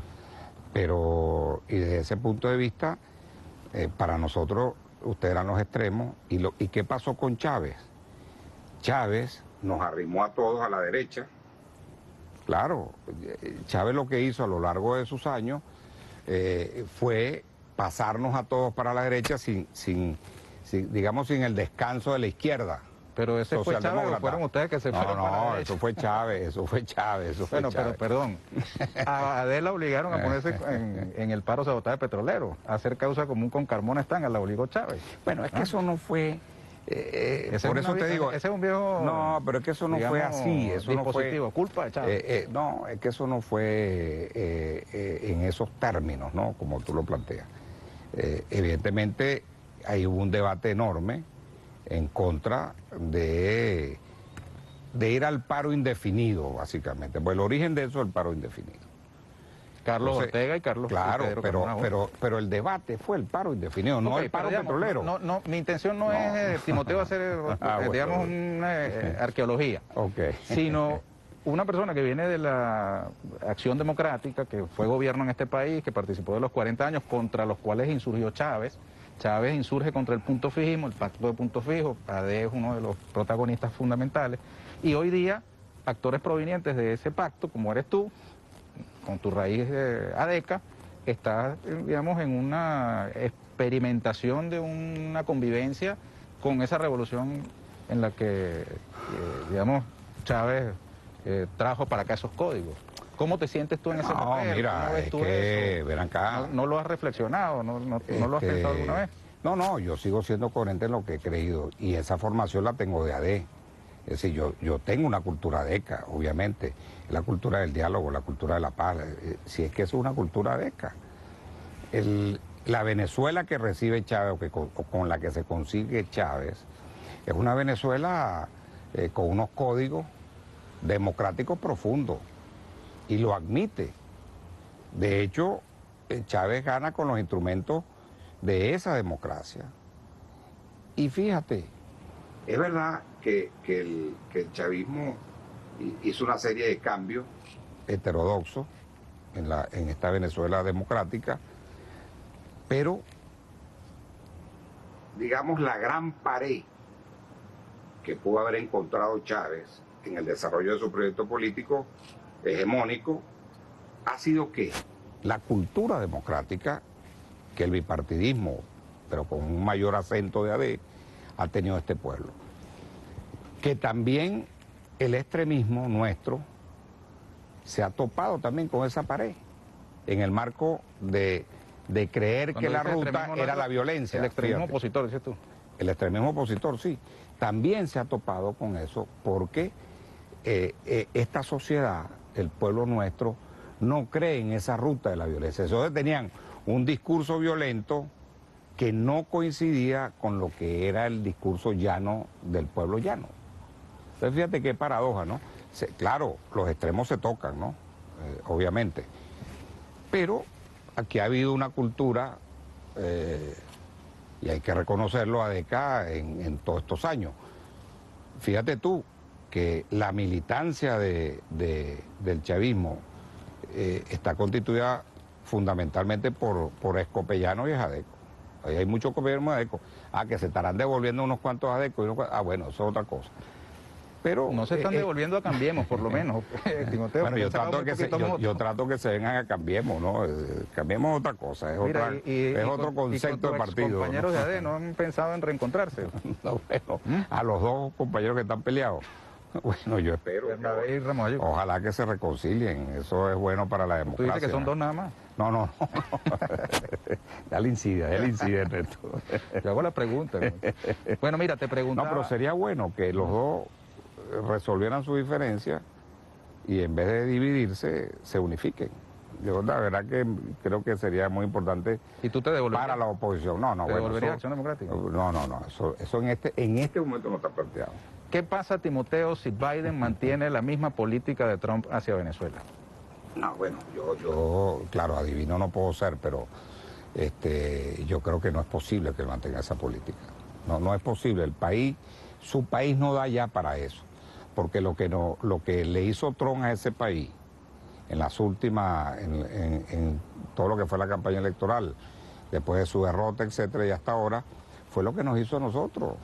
pero y desde ese punto de vista, para nosotros, ustedes eran los extremos. ¿Y qué pasó con Chávez? Chávez nos arrimó a todos a la derecha. Claro, Chávez lo que hizo a lo largo de sus años fue pasarnos a todos para la derecha digamos, sin el descanso de la izquierda. Pero ese fue Chávez o fueron ustedes que se fueron para la derecha. Eso fue Chávez. Bueno, pero perdón, a Adela obligaron a ponerse en el paro sabotaje petrolero, a hacer causa común con Carmona Estanga, la obligó Chávez. Bueno, es que eso no fue... por eso te digo... Ese es un viejo... No, pero es que eso no fue así. Eso no fue culpa de Chávez. No, es que eso no fue en esos términos, ¿no? Como tú lo planteas. Evidentemente, ahí hubo un debate enorme en contra de ir al paro indefinido, básicamente. Pues el origen de eso es el paro indefinido. Carlos Ortega y Carlos... Claro, pero el debate fue el paro indefinido, no el paro petrolero. No, mi intención no es, Timoteo, hacer, digamos, una arqueología, sino una persona que viene de la Acción Democrática, que fue gobierno en este país, que participó de los 40 años, contra los cuales insurgió Chávez. Chávez insurge contra el punto fijismo, el pacto de punto fijo. ADE es uno de los protagonistas fundamentales. Y hoy día, actores provenientes de ese pacto, como eres tú, con tu raíz adeca, estás, digamos, en una experimentación de una convivencia con esa revolución en la que, digamos, Chávez trajo para acá esos códigos. ¿Cómo te sientes tú en ese papel? Mira, ¿cómo ves tú eso? Verán acá. ¿No lo has reflexionado? ¿No lo has pensado alguna vez? No, yo sigo siendo coherente en lo que he creído y esa formación la tengo de AD. Es decir, yo tengo una cultura adeca, obviamente, la cultura del diálogo, la cultura de la paz, si es que eso es una cultura adeca. La Venezuela que recibe Chávez o con la que se consigue Chávez es una Venezuela con unos códigos democráticos profundos y lo admite. De hecho, Chávez gana con los instrumentos de esa democracia. Y fíjate, es verdad que el chavismo hizo una serie de cambios heterodoxos en esta Venezuela democrática, pero, digamos, la gran pared que pudo haber encontrado Chávez en el desarrollo de su proyecto político hegemónico ha sido que la cultura democrática, que el bipartidismo, pero con un mayor acento de AD, ha tenido este pueblo. Que también el extremismo nuestro se ha topado también con esa pared, en el marco de creer que la ruta era la violencia. El extremismo opositor, dices tú. El extremismo opositor, sí. También se ha topado con eso porque esta sociedad, el pueblo nuestro, no cree en esa ruta de la violencia. Entonces tenían un discurso violento que no coincidía con lo que era el discurso llano del pueblo llano. Entonces fíjate qué paradoja, ¿no? Claro, los extremos se tocan, ¿no? Obviamente. Pero aquí ha habido una cultura, y hay que reconocerlo, ADECA en todos estos años. Fíjate tú que la militancia del chavismo está constituida fundamentalmente por escopellanos y adeco. Ahí hay muchos copellanos adeco. Que se estarán devolviendo unos cuantos adecos. Bueno, eso es otra cosa. Pero no se están devolviendo a Cambiemos, por lo menos. Timoteo, bueno, yo trato que se vengan a Cambiemos, ¿no? Cambiemos es otra cosa, es otro concepto de partido. ¿Los compañeros de AD no han pensado en reencontrarse? No, bueno, a los dos compañeros que están peleados. Bueno, yo espero. Ojalá que se reconcilien, eso es bueno para la democracia. ¿Tú dices que son dos nada más? No. Dale incide. Yo hago la pregunta. Bueno, mira, te preguntaba... No, pero sería bueno que los dos resolvieran su diferencia y en vez de dividirse, se unifiquen. Yo la verdad que creo que sería muy importante. ¿Y tú te devolverías? Para la oposición. No, ¿Te devolverías Acción Democrática? No. Eso en este momento no está planteado. ¿Qué pasa, Timoteo, si Biden mantiene la misma política de Trump hacia Venezuela? No, bueno, yo claro, adivino no puedo ser, pero yo creo que no es posible que mantenga esa política. No es posible. Su país no da ya para eso. porque lo que le hizo Trump a ese país en las últimas, en todo lo que fue la campaña electoral, después de su derrota, etcétera, y hasta ahora, fue lo que nos hizo a nosotros.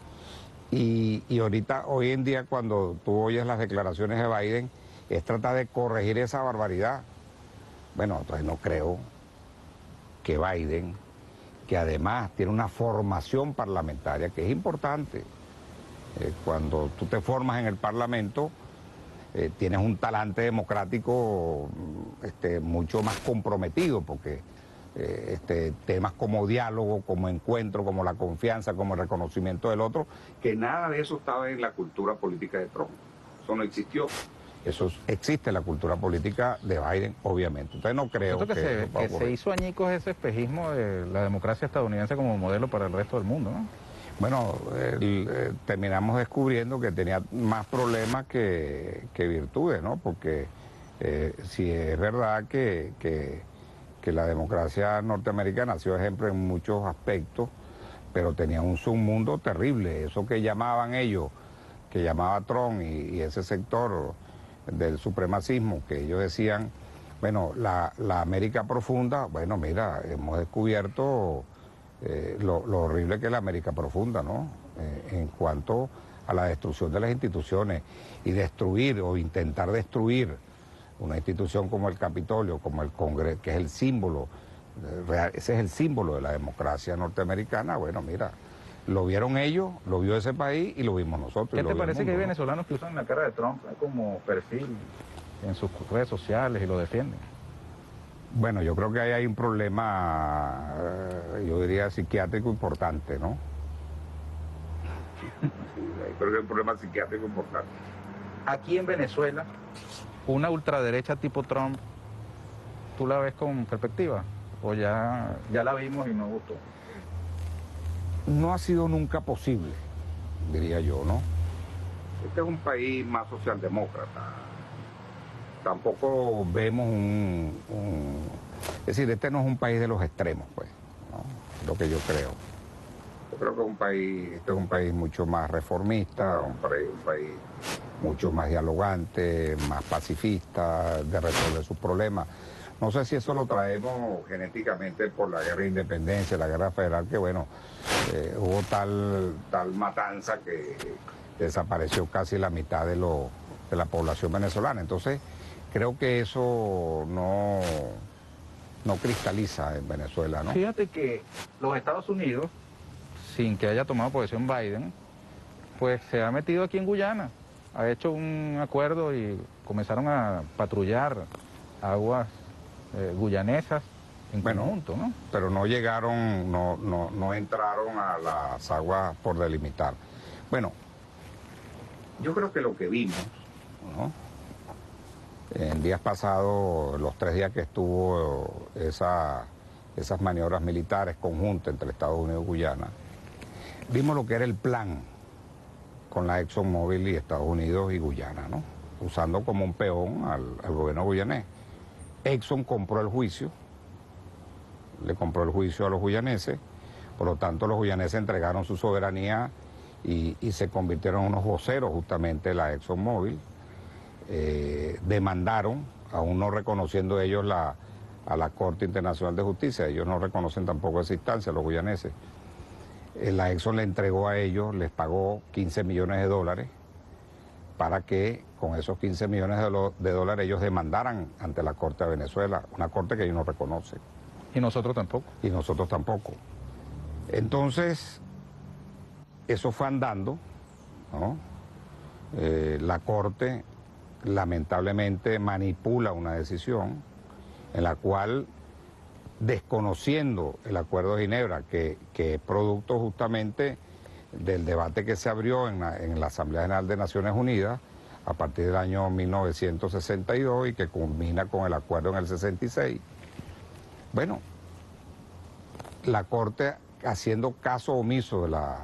Y ahorita, hoy en día, cuando tú oyes las declaraciones de Biden, es tratar de corregir esa barbaridad. Bueno, entonces no creo que Biden, que además tiene una formación parlamentaria que es importante, cuando tú te formas en el Parlamento, tienes un talante democrático mucho más comprometido, porque temas como diálogo, como encuentro, como la confianza, como el reconocimiento del otro, que nada de eso estaba en la cultura política de Trump. Eso no existió. Eso existe en la cultura política de Biden, obviamente. Entonces no creo que se hizo añicos ese espejismo de la democracia estadounidense como modelo para el resto del mundo, ¿no? Bueno, terminamos descubriendo que tenía más problemas que virtudes, ¿no? Porque si es verdad que la democracia norteamericana ha sido ejemplo en muchos aspectos, pero tenía un submundo terrible. Eso que llamaban ellos, que llamaba Trump y ese sector del supremacismo, que ellos decían, bueno, la América profunda, bueno, mira, hemos descubierto lo horrible que es la América profunda, ¿no? En cuanto a la destrucción de las instituciones y destruir o intentar destruir una institución como el Capitolio, como el Congreso, que es el símbolo, ese es el símbolo de la democracia norteamericana. Bueno, mira, lo vieron ellos, lo vio ese país y lo vimos nosotros. ¿Qué te parece que hay venezolanos que usan la cara de Trump como perfil en sus redes sociales y lo defienden? Bueno, yo creo que ahí hay un problema, yo diría psiquiátrico importante, ¿no? Sí, creo que hay un problema psiquiátrico importante. Aquí en Venezuela, una ultraderecha tipo Trump, ¿tú la ves con perspectiva? ¿O ya la vimos y no gustó? No ha sido nunca posible, diría yo, ¿no? Este es un país más socialdemócrata. Tampoco vemos es decir, este no es un país de los extremos, pues, ¿no? Es lo que yo creo. Yo creo que este es un país mucho más reformista, un país mucho más dialogante, más pacifista, de resolver sus problemas. No sé si eso lo traemos genéticamente por la guerra de independencia, la guerra federal, que bueno, hubo tal matanza que desapareció casi la mitad de la población venezolana. Entonces, creo que eso no cristaliza en Venezuela, ¿no? Fíjate que los Estados Unidos, sin que haya tomado posesión Biden, pues se ha metido aquí en Guyana, ha hecho un acuerdo y comenzaron a patrullar aguas guyanesas en conjunto, ¿no? Pero no llegaron, no entraron a las aguas por delimitar. Bueno, yo creo que lo que vimos, ¿no? En días pasados, los 3 días que estuvo esas maniobras militares conjuntas entre Estados Unidos y Guyana, vimos lo que era el plan con la ExxonMobil y Estados Unidos y Guyana, ¿no? Usando como un peón al gobierno guyanés. Exxon compró el juicio, le compró el juicio a los guyaneses, por lo tanto los guyaneses entregaron su soberanía y se convirtieron en unos voceros justamente de la ExxonMobil. Demandaron, aún no reconociendo ellos a la Corte Internacional de Justicia, ellos no reconocen tampoco esa instancia, los guyaneses. La Exxon le entregó a ellos, les pagó $15 millones para que con esos 15 millones de dólares ellos demandaran ante la Corte de Venezuela, una corte que ellos no reconocen. Y nosotros tampoco. Y nosotros tampoco. Entonces, eso fue andando, ¿no? La Corte lamentablemente manipula una decisión en la cual, desconociendo el Acuerdo de Ginebra, que es producto justamente del debate que se abrió en la Asamblea General de Naciones Unidas a partir del año 1962 y que culmina con el acuerdo en el 66. Bueno, la Corte, haciendo caso omiso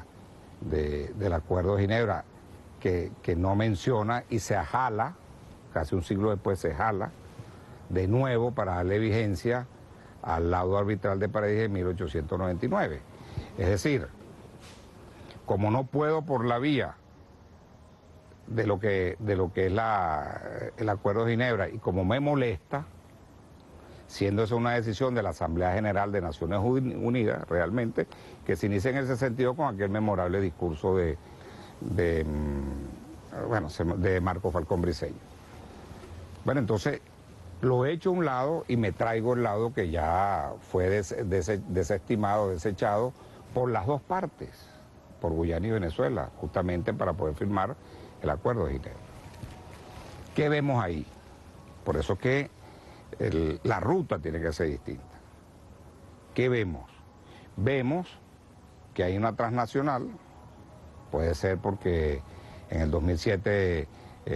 del Acuerdo de Ginebra, que no menciona y se ajala, casi un siglo después se jala de nuevo para darle vigencia al laudo arbitral de París de 1899. Es decir, como no puedo por la vía lo que es el Acuerdo de Ginebra, y como me molesta, siendo eso una decisión de la Asamblea General de Naciones Unidas, realmente, que se inicia en ese sentido con aquel memorable discurso de Marco Falcón Briceño. Bueno, entonces lo he hecho a un lado y me traigo el lado que ya fue desestimado, desechado por las dos partes, por Guyana y Venezuela, justamente para poder firmar el Acuerdo de Ginebra. ¿Qué vemos ahí? Por eso que la ruta tiene que ser distinta. ¿Qué vemos? Vemos que hay una transnacional, puede ser porque en el 2007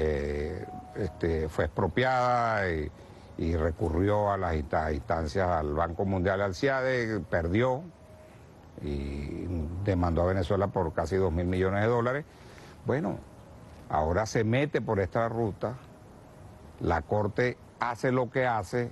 fue expropiada y recurrió a las instancias al Banco Mundial, al CIADE, perdió y demandó a Venezuela por casi 2.000 millones de dólares. Bueno, ahora se mete por esta ruta, la Corte hace lo que hace,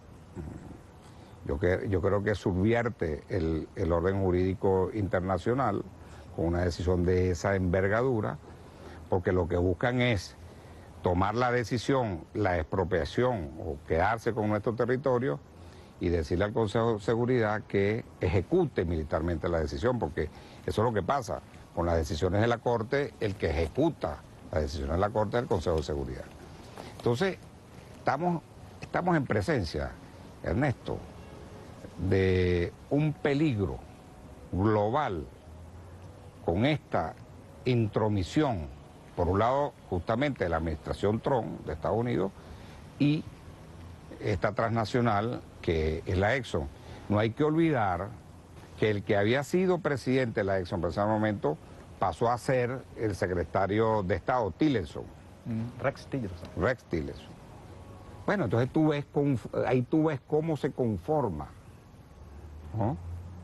yo creo que subvierte el orden jurídico internacional con una decisión de esa envergadura, porque lo que buscan es tomar la decisión, la expropiación o quedarse con nuestro territorio y decirle al Consejo de Seguridad que ejecute militarmente la decisión, porque eso es lo que pasa con las decisiones de la Corte, el que ejecuta las decisiones de la Corte es el Consejo de Seguridad. Entonces, estamos en presencia, Ernesto, de un peligro global con esta intromisión, por un lado justamente de la administración Trump de Estados Unidos y esta transnacional que es la Exxon. No hay que olvidar que el que había sido presidente de la Exxon en ese momento pasó a ser el secretario de Estado, Tillerson. Rex Tillerson. Rex Tillerson. Bueno, entonces ahí tú ves cómo se conforma, ¿no?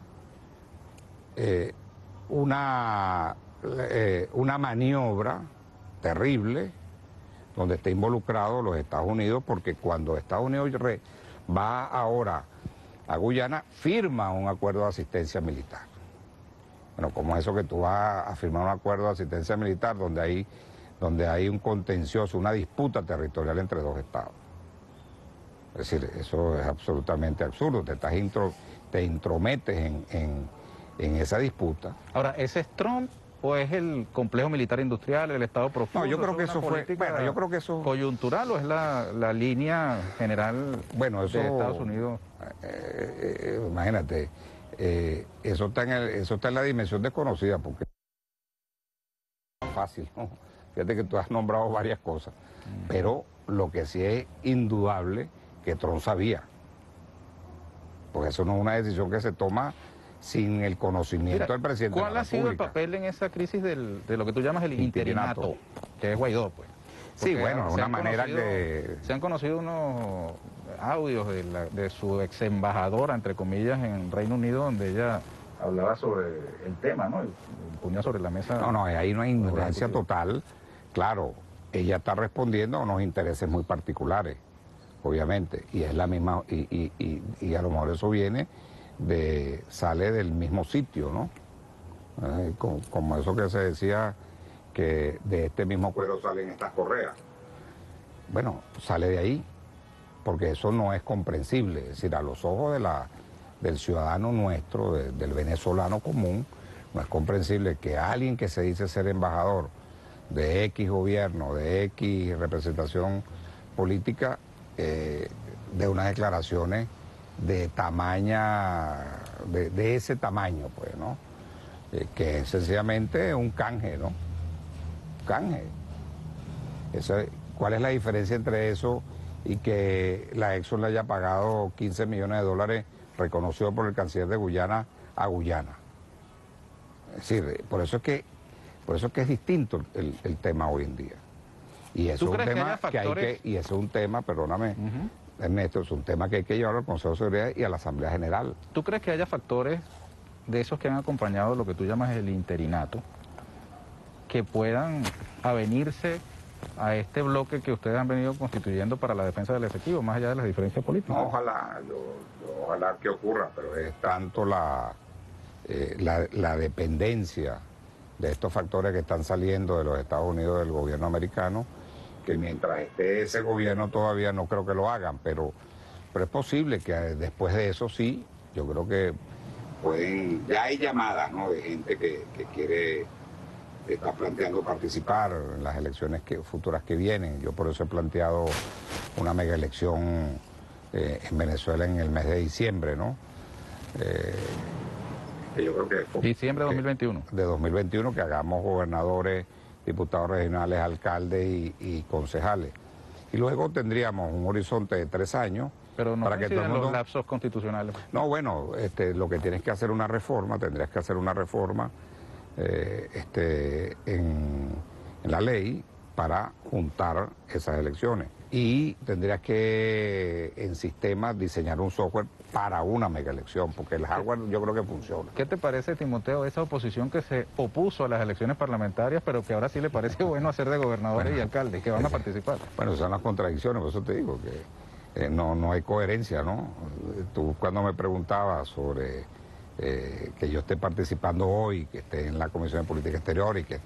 Una maniobra terrible donde está involucrado los Estados Unidos, porque cuando Estados Unidos va ahora a Guyana, firma un acuerdo de asistencia militar. Bueno, como es eso que tú vas a firmar un acuerdo de asistencia militar donde hay un contencioso, una disputa territorial entre dos estados? Es decir, eso es absolutamente absurdo, te intrometes en esa disputa. Ahora, ¿ese es Trump o es el complejo militar industrial, el Estado profundo? No, yo creo que eso fue, bueno, yo creo que eso coyuntural, o es la línea general, bueno, eso, de Estados Unidos. Imagínate, eso está en la dimensión desconocida, porque es fácil, ¿no? Fíjate que tú has nombrado varias cosas, pero lo que sí es indudable que Trump sabía, porque eso no es una decisión que se toma sin el conocimiento del presidente. ¿Cuál ha sido el papel en esa crisis de lo que tú llamas el interinato, que es Guaidó, pues? Sí, bueno, una manera que... Se han conocido unos audios de su ex embajadora, entre comillas, en Reino Unido, donde ella hablaba sobre el tema, ¿no? Y ponía sobre la mesa... No, ahí no hay ignorancia total. Claro, ella está respondiendo a unos intereses muy particulares, obviamente, y es la misma, y a lo mejor eso sale del mismo sitio, ¿no? Como eso que se decía, que de este mismo cuero salen estas correas. Bueno, sale de ahí, porque eso no es comprensible. Es decir, a los ojos del ciudadano nuestro, del venezolano común, no es comprensible que alguien que se dice ser embajador de X gobierno, de X representación política, de unas declaraciones de ese tamaño, pues, ¿no? Que es sencillamente un canje, ¿no? Canje. ¿Cuál es la diferencia entre eso y que la Exxon le haya pagado 15 millones de dólares reconocido por el canciller de Guyana a Guyana? Es decir, por eso es que es distinto el tema hoy en día. Y eso es un tema y eso es un tema, perdóname, Ernesto, es un tema que hay que llevarlo al Consejo de Seguridad y a la Asamblea General. ¿Tú crees que haya factores de esos que han acompañado lo que tú llamas el interinato que puedan avenirse a este bloque que ustedes han venido constituyendo para la defensa del efectivo, más allá de las diferencias políticas? No, ojalá que ocurra, pero es tanto la dependencia de estos factores que están saliendo de los Estados Unidos del gobierno americano, que mientras esté ese gobierno todavía no creo que lo hagan, pero es posible que después de eso sí, yo creo que pueden, ya hay llamadas, ¿no?, de gente que quiere, está planteando participar en las elecciones futuras que vienen. Yo por eso he planteado una mega elección en Venezuela en el mes de diciembre, ¿no? Que yo creo que diciembre de 2021. De 2021, que hagamos gobernadores, diputados regionales, alcaldes y concejales. Y luego tendríamos un horizonte de 3 años. Pero no para que todo el mundo... los lapsos constitucionales. No, bueno, lo que tienes que hacer una reforma, tendrías que hacer una reforma en la ley para juntar esas elecciones. Y tendrías que, en sistemas, diseñar un software para una mega elección, porque el hardware yo creo que funciona. ¿Qué te parece, Timoteo, esa oposición que se opuso a las elecciones parlamentarias, pero que ahora sí le parece bueno hacer de gobernadores y alcaldes, que van a participar? Bueno, esas son las contradicciones, por eso te digo que no hay coherencia, ¿no? Tú cuando me preguntabas sobre que yo esté participando hoy, que esté en la Comisión de Política Exterior y que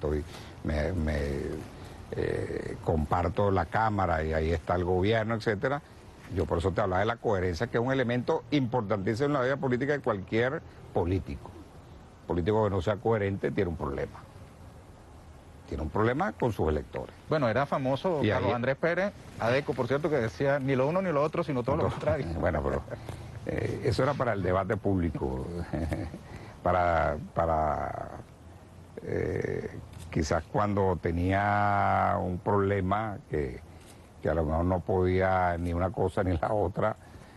comparto la Cámara y ahí está el gobierno, etcétera, yo por eso te hablaba de la coherencia, que es un elemento importantísimo en la vida política de cualquier político. El político que no sea coherente tiene un problema. Tiene un problema con sus electores. Bueno, era famoso Carlos Andrés Pérez, Adeco, por cierto, que decía ni lo uno ni lo otro, sino todo lo contrario. Bueno, pero eso era para el debate público, quizás cuando tenía un problema que a lo mejor no podía ni una cosa ni la otra,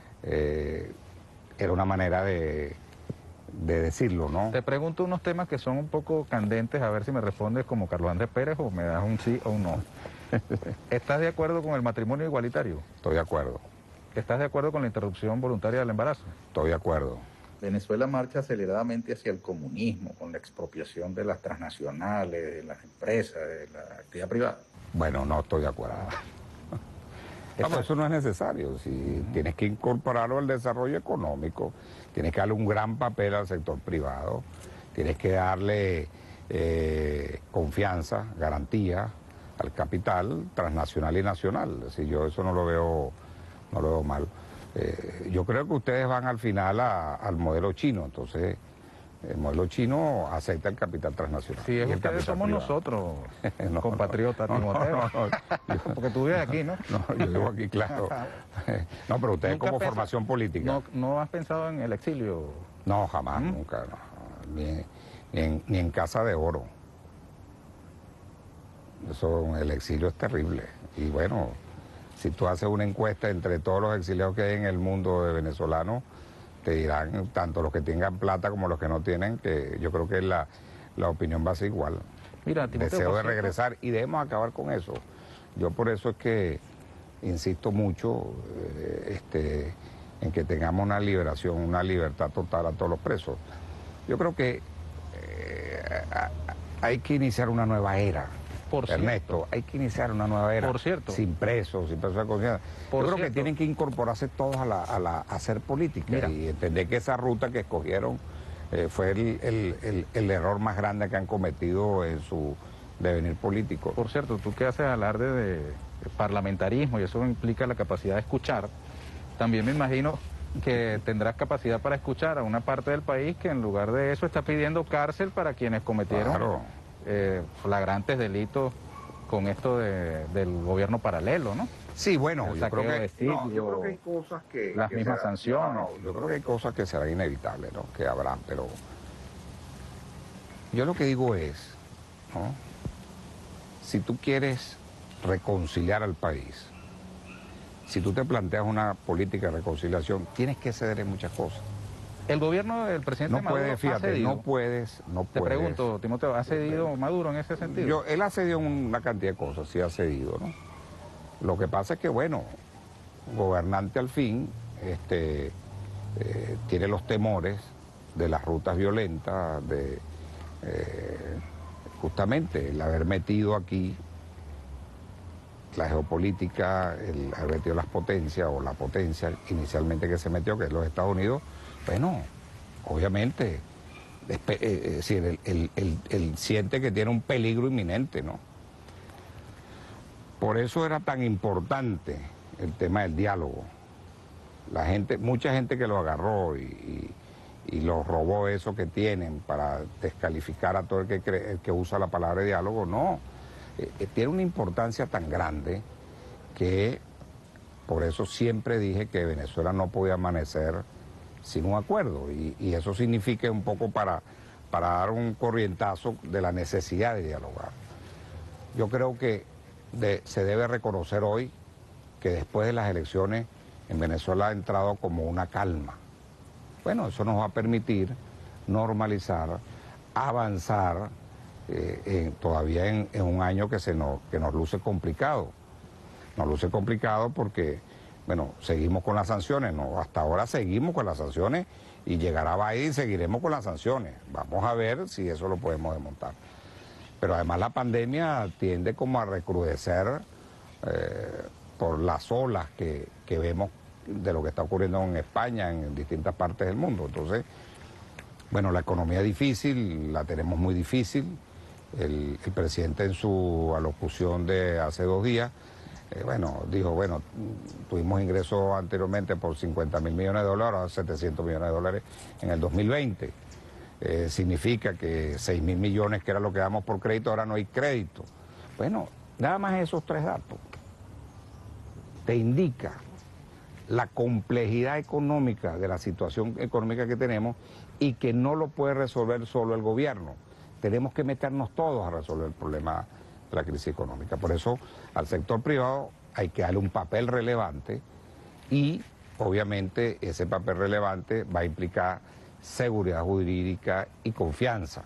era una manera de decirlo, ¿no? Te pregunto unos temas que son un poco candentes, a ver si me respondes como Carlos Andrés Pérez o me das un sí o un no. ¿Estás de acuerdo con el matrimonio igualitario? Estoy de acuerdo. ¿Estás de acuerdo con la interrupción voluntaria del embarazo? Estoy de acuerdo. Venezuela marcha aceleradamente hacia el comunismo, con la expropiación de las transnacionales, de las empresas, de la actividad privada. Bueno, no estoy de acuerdo. Eso no es necesario. Si tienes que incorporarlo al desarrollo económico, tienes que darle un gran papel al sector privado, tienes que darle confianza, garantía al capital transnacional y nacional. Si yo eso no lo veo mal. Yo creo que ustedes van al final al modelo chino, entonces el modelo chino acepta el capital transnacional. Sí, es ustedes somos privado. Nosotros, compatriotas, Timoteo. Porque tú vives aquí, ¿no? No, yo vivo aquí, claro. No, pero ustedes como formación política. ¿No has pensado en el exilio? No, jamás, nunca. No. Ni en Casa de Oro. Eso, el exilio es terrible. Y bueno, si tú haces una encuesta entre todos los exiliados que hay en el mundo de venezolanos, te dirán, tanto los que tengan plata como los que no tienen, que yo creo que la opinión va a ser igual. Mira, deseo de regresar y debemos acabar con eso. Yo por eso es que insisto mucho en que tengamos una liberación, una libertad total a todos los presos. Yo creo que hay que iniciar una nueva era. Ernesto, hay que iniciar una nueva era. Por cierto. Sin presos, sin personas de conciencia. Yo creo que tienen que incorporarse todos a hacer política. Mira, y entender que esa ruta que escogieron fue el error más grande que han cometido en su devenir político. Por cierto, tú que haces alarde de parlamentarismo y eso implica la capacidad de escuchar, también me imagino que tendrás capacidad para escuchar a una parte del país que en lugar de eso está pidiendo cárcel para quienes cometieron... Claro. Flagrantes delitos con esto del gobierno paralelo, ¿no? Sí, bueno, yo creo que hay cosas que... Las mismas sanciones. Yo creo que hay cosas que serán inevitables, ¿no? Que habrán, pero... Yo lo que digo es, ¿no? Si tú quieres reconciliar al país, si tú te planteas una política de reconciliación, tienes que ceder en muchas cosas. El gobierno del presidente Maduro ha cedido. No puedes. Te pregunto, Timoteo, ¿ha cedido Maduro en ese sentido? Él ha cedido en una cantidad de cosas, sí ha cedido, ¿no? Lo que pasa es que, bueno, gobernante al fin tiene los temores de las rutas violentas, de justamente el haber metido aquí la geopolítica, el haber metido las potencias o la potencia inicialmente que se metió, que es los Estados Unidos. Bueno, obviamente Es decir, él siente que tiene un peligro inminente, ¿no? Por eso era tan importante el tema del diálogo. Mucha gente que lo agarró y los robó eso que tienen para descalificar a todo el que usa la palabra diálogo, no. Tiene una importancia tan grande que por eso siempre dije que Venezuela no podía amanecer sin un acuerdo, y eso significa un poco para dar un corrientazo de la necesidad de dialogar. Yo creo que se debe reconocer hoy que después de las elecciones en Venezuela ha entrado como una calma. Bueno, eso nos va a permitir normalizar, avanzar todavía en un año que nos luce complicado. Nos luce complicado porque, bueno, seguimos con las sanciones, ¿no? Hasta ahora seguimos con las sanciones y llegará Biden y seguiremos con las sanciones. Vamos a ver si eso lo podemos desmontar. Pero además la pandemia tiende como a recrudecer por las olas que vemos de lo que está ocurriendo en España, en distintas partes del mundo. Entonces, bueno, la economía es difícil, la tenemos muy difícil. El presidente en su alocución de hace 2 días, dijo, bueno, tuvimos ingresos anteriormente por 50.000 millones de dólares, ahora 700 millones de dólares en el 2020. Significa que 6.000 millones, que era lo que damos por crédito, ahora no hay crédito. Bueno, nada más esos 3 datos te indica la complejidad económica de la situación económica que tenemos y que no lo puede resolver solo el gobierno. Tenemos que meternos todos a resolver el problema de la crisis económica. Por eso al sector privado hay que darle un papel relevante y obviamente ese papel relevante va a implicar seguridad jurídica y confianza.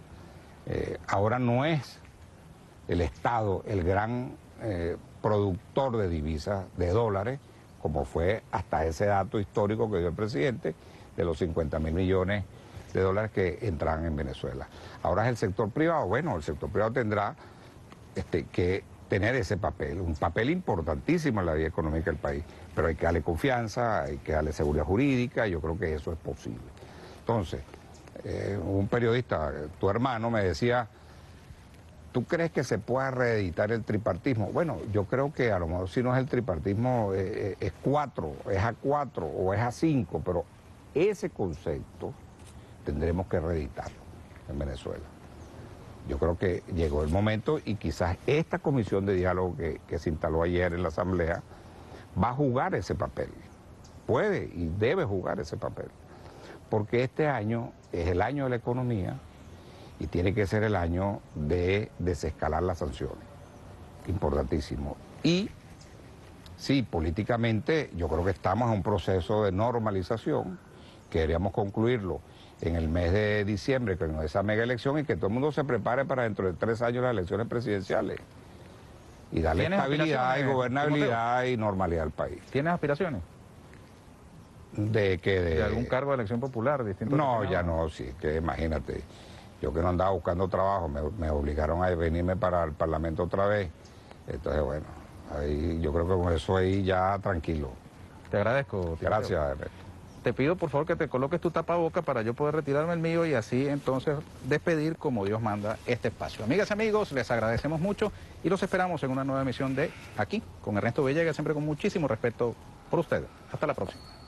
Ahora no es el Estado el gran productor de divisas, de dólares, como fue hasta ese dato histórico que dio el presidente, de los 50.000 millones de dólares que entraban en Venezuela. Ahora es el sector privado. Bueno, el sector privado tendrá que tener ese papel, un papel importantísimo en la vida económica del país, pero hay que darle confianza, hay que darle seguridad jurídica, yo creo que eso es posible. Entonces, un periodista, tu hermano, me decía, ¿tú crees que se pueda reeditar el tripartismo? Bueno, yo creo que a lo mejor si no es el tripartismo, es 4, es A4 o es A5, pero ese concepto tendremos que reeditarlo en Venezuela. Yo creo que llegó el momento y quizás esta comisión de diálogo que se instaló ayer en la Asamblea va a jugar ese papel. Puede y debe jugar ese papel. Porque este año es el año de la economía y tiene que ser el año de desescalar las sanciones. Importantísimo. Y sí, políticamente yo creo que estamos en un proceso de normalización que deberíamos concluirlo en el mes de diciembre con esa mega elección y que todo el mundo se prepare para dentro de 3 años las elecciones presidenciales y darle estabilidad y gobernabilidad y normalidad al país. ¿Tienes aspiraciones? ¿De qué? ¿De algún cargo de elección popular? No, ya no, sí, que imagínate, yo que no andaba buscando trabajo, me obligaron a venirme para el Parlamento otra vez, entonces bueno, ahí, yo creo que con eso ahí ya tranquilo. Te agradezco. Gracias, Ernesto. Te pido por favor que te coloques tu tapaboca para yo poder retirarme el mío y así entonces despedir como Dios manda este espacio. Amigas y amigos, les agradecemos mucho y los esperamos en una nueva emisión de Aquí con Ernesto Villegas, siempre con muchísimo respeto por ustedes. Hasta la próxima.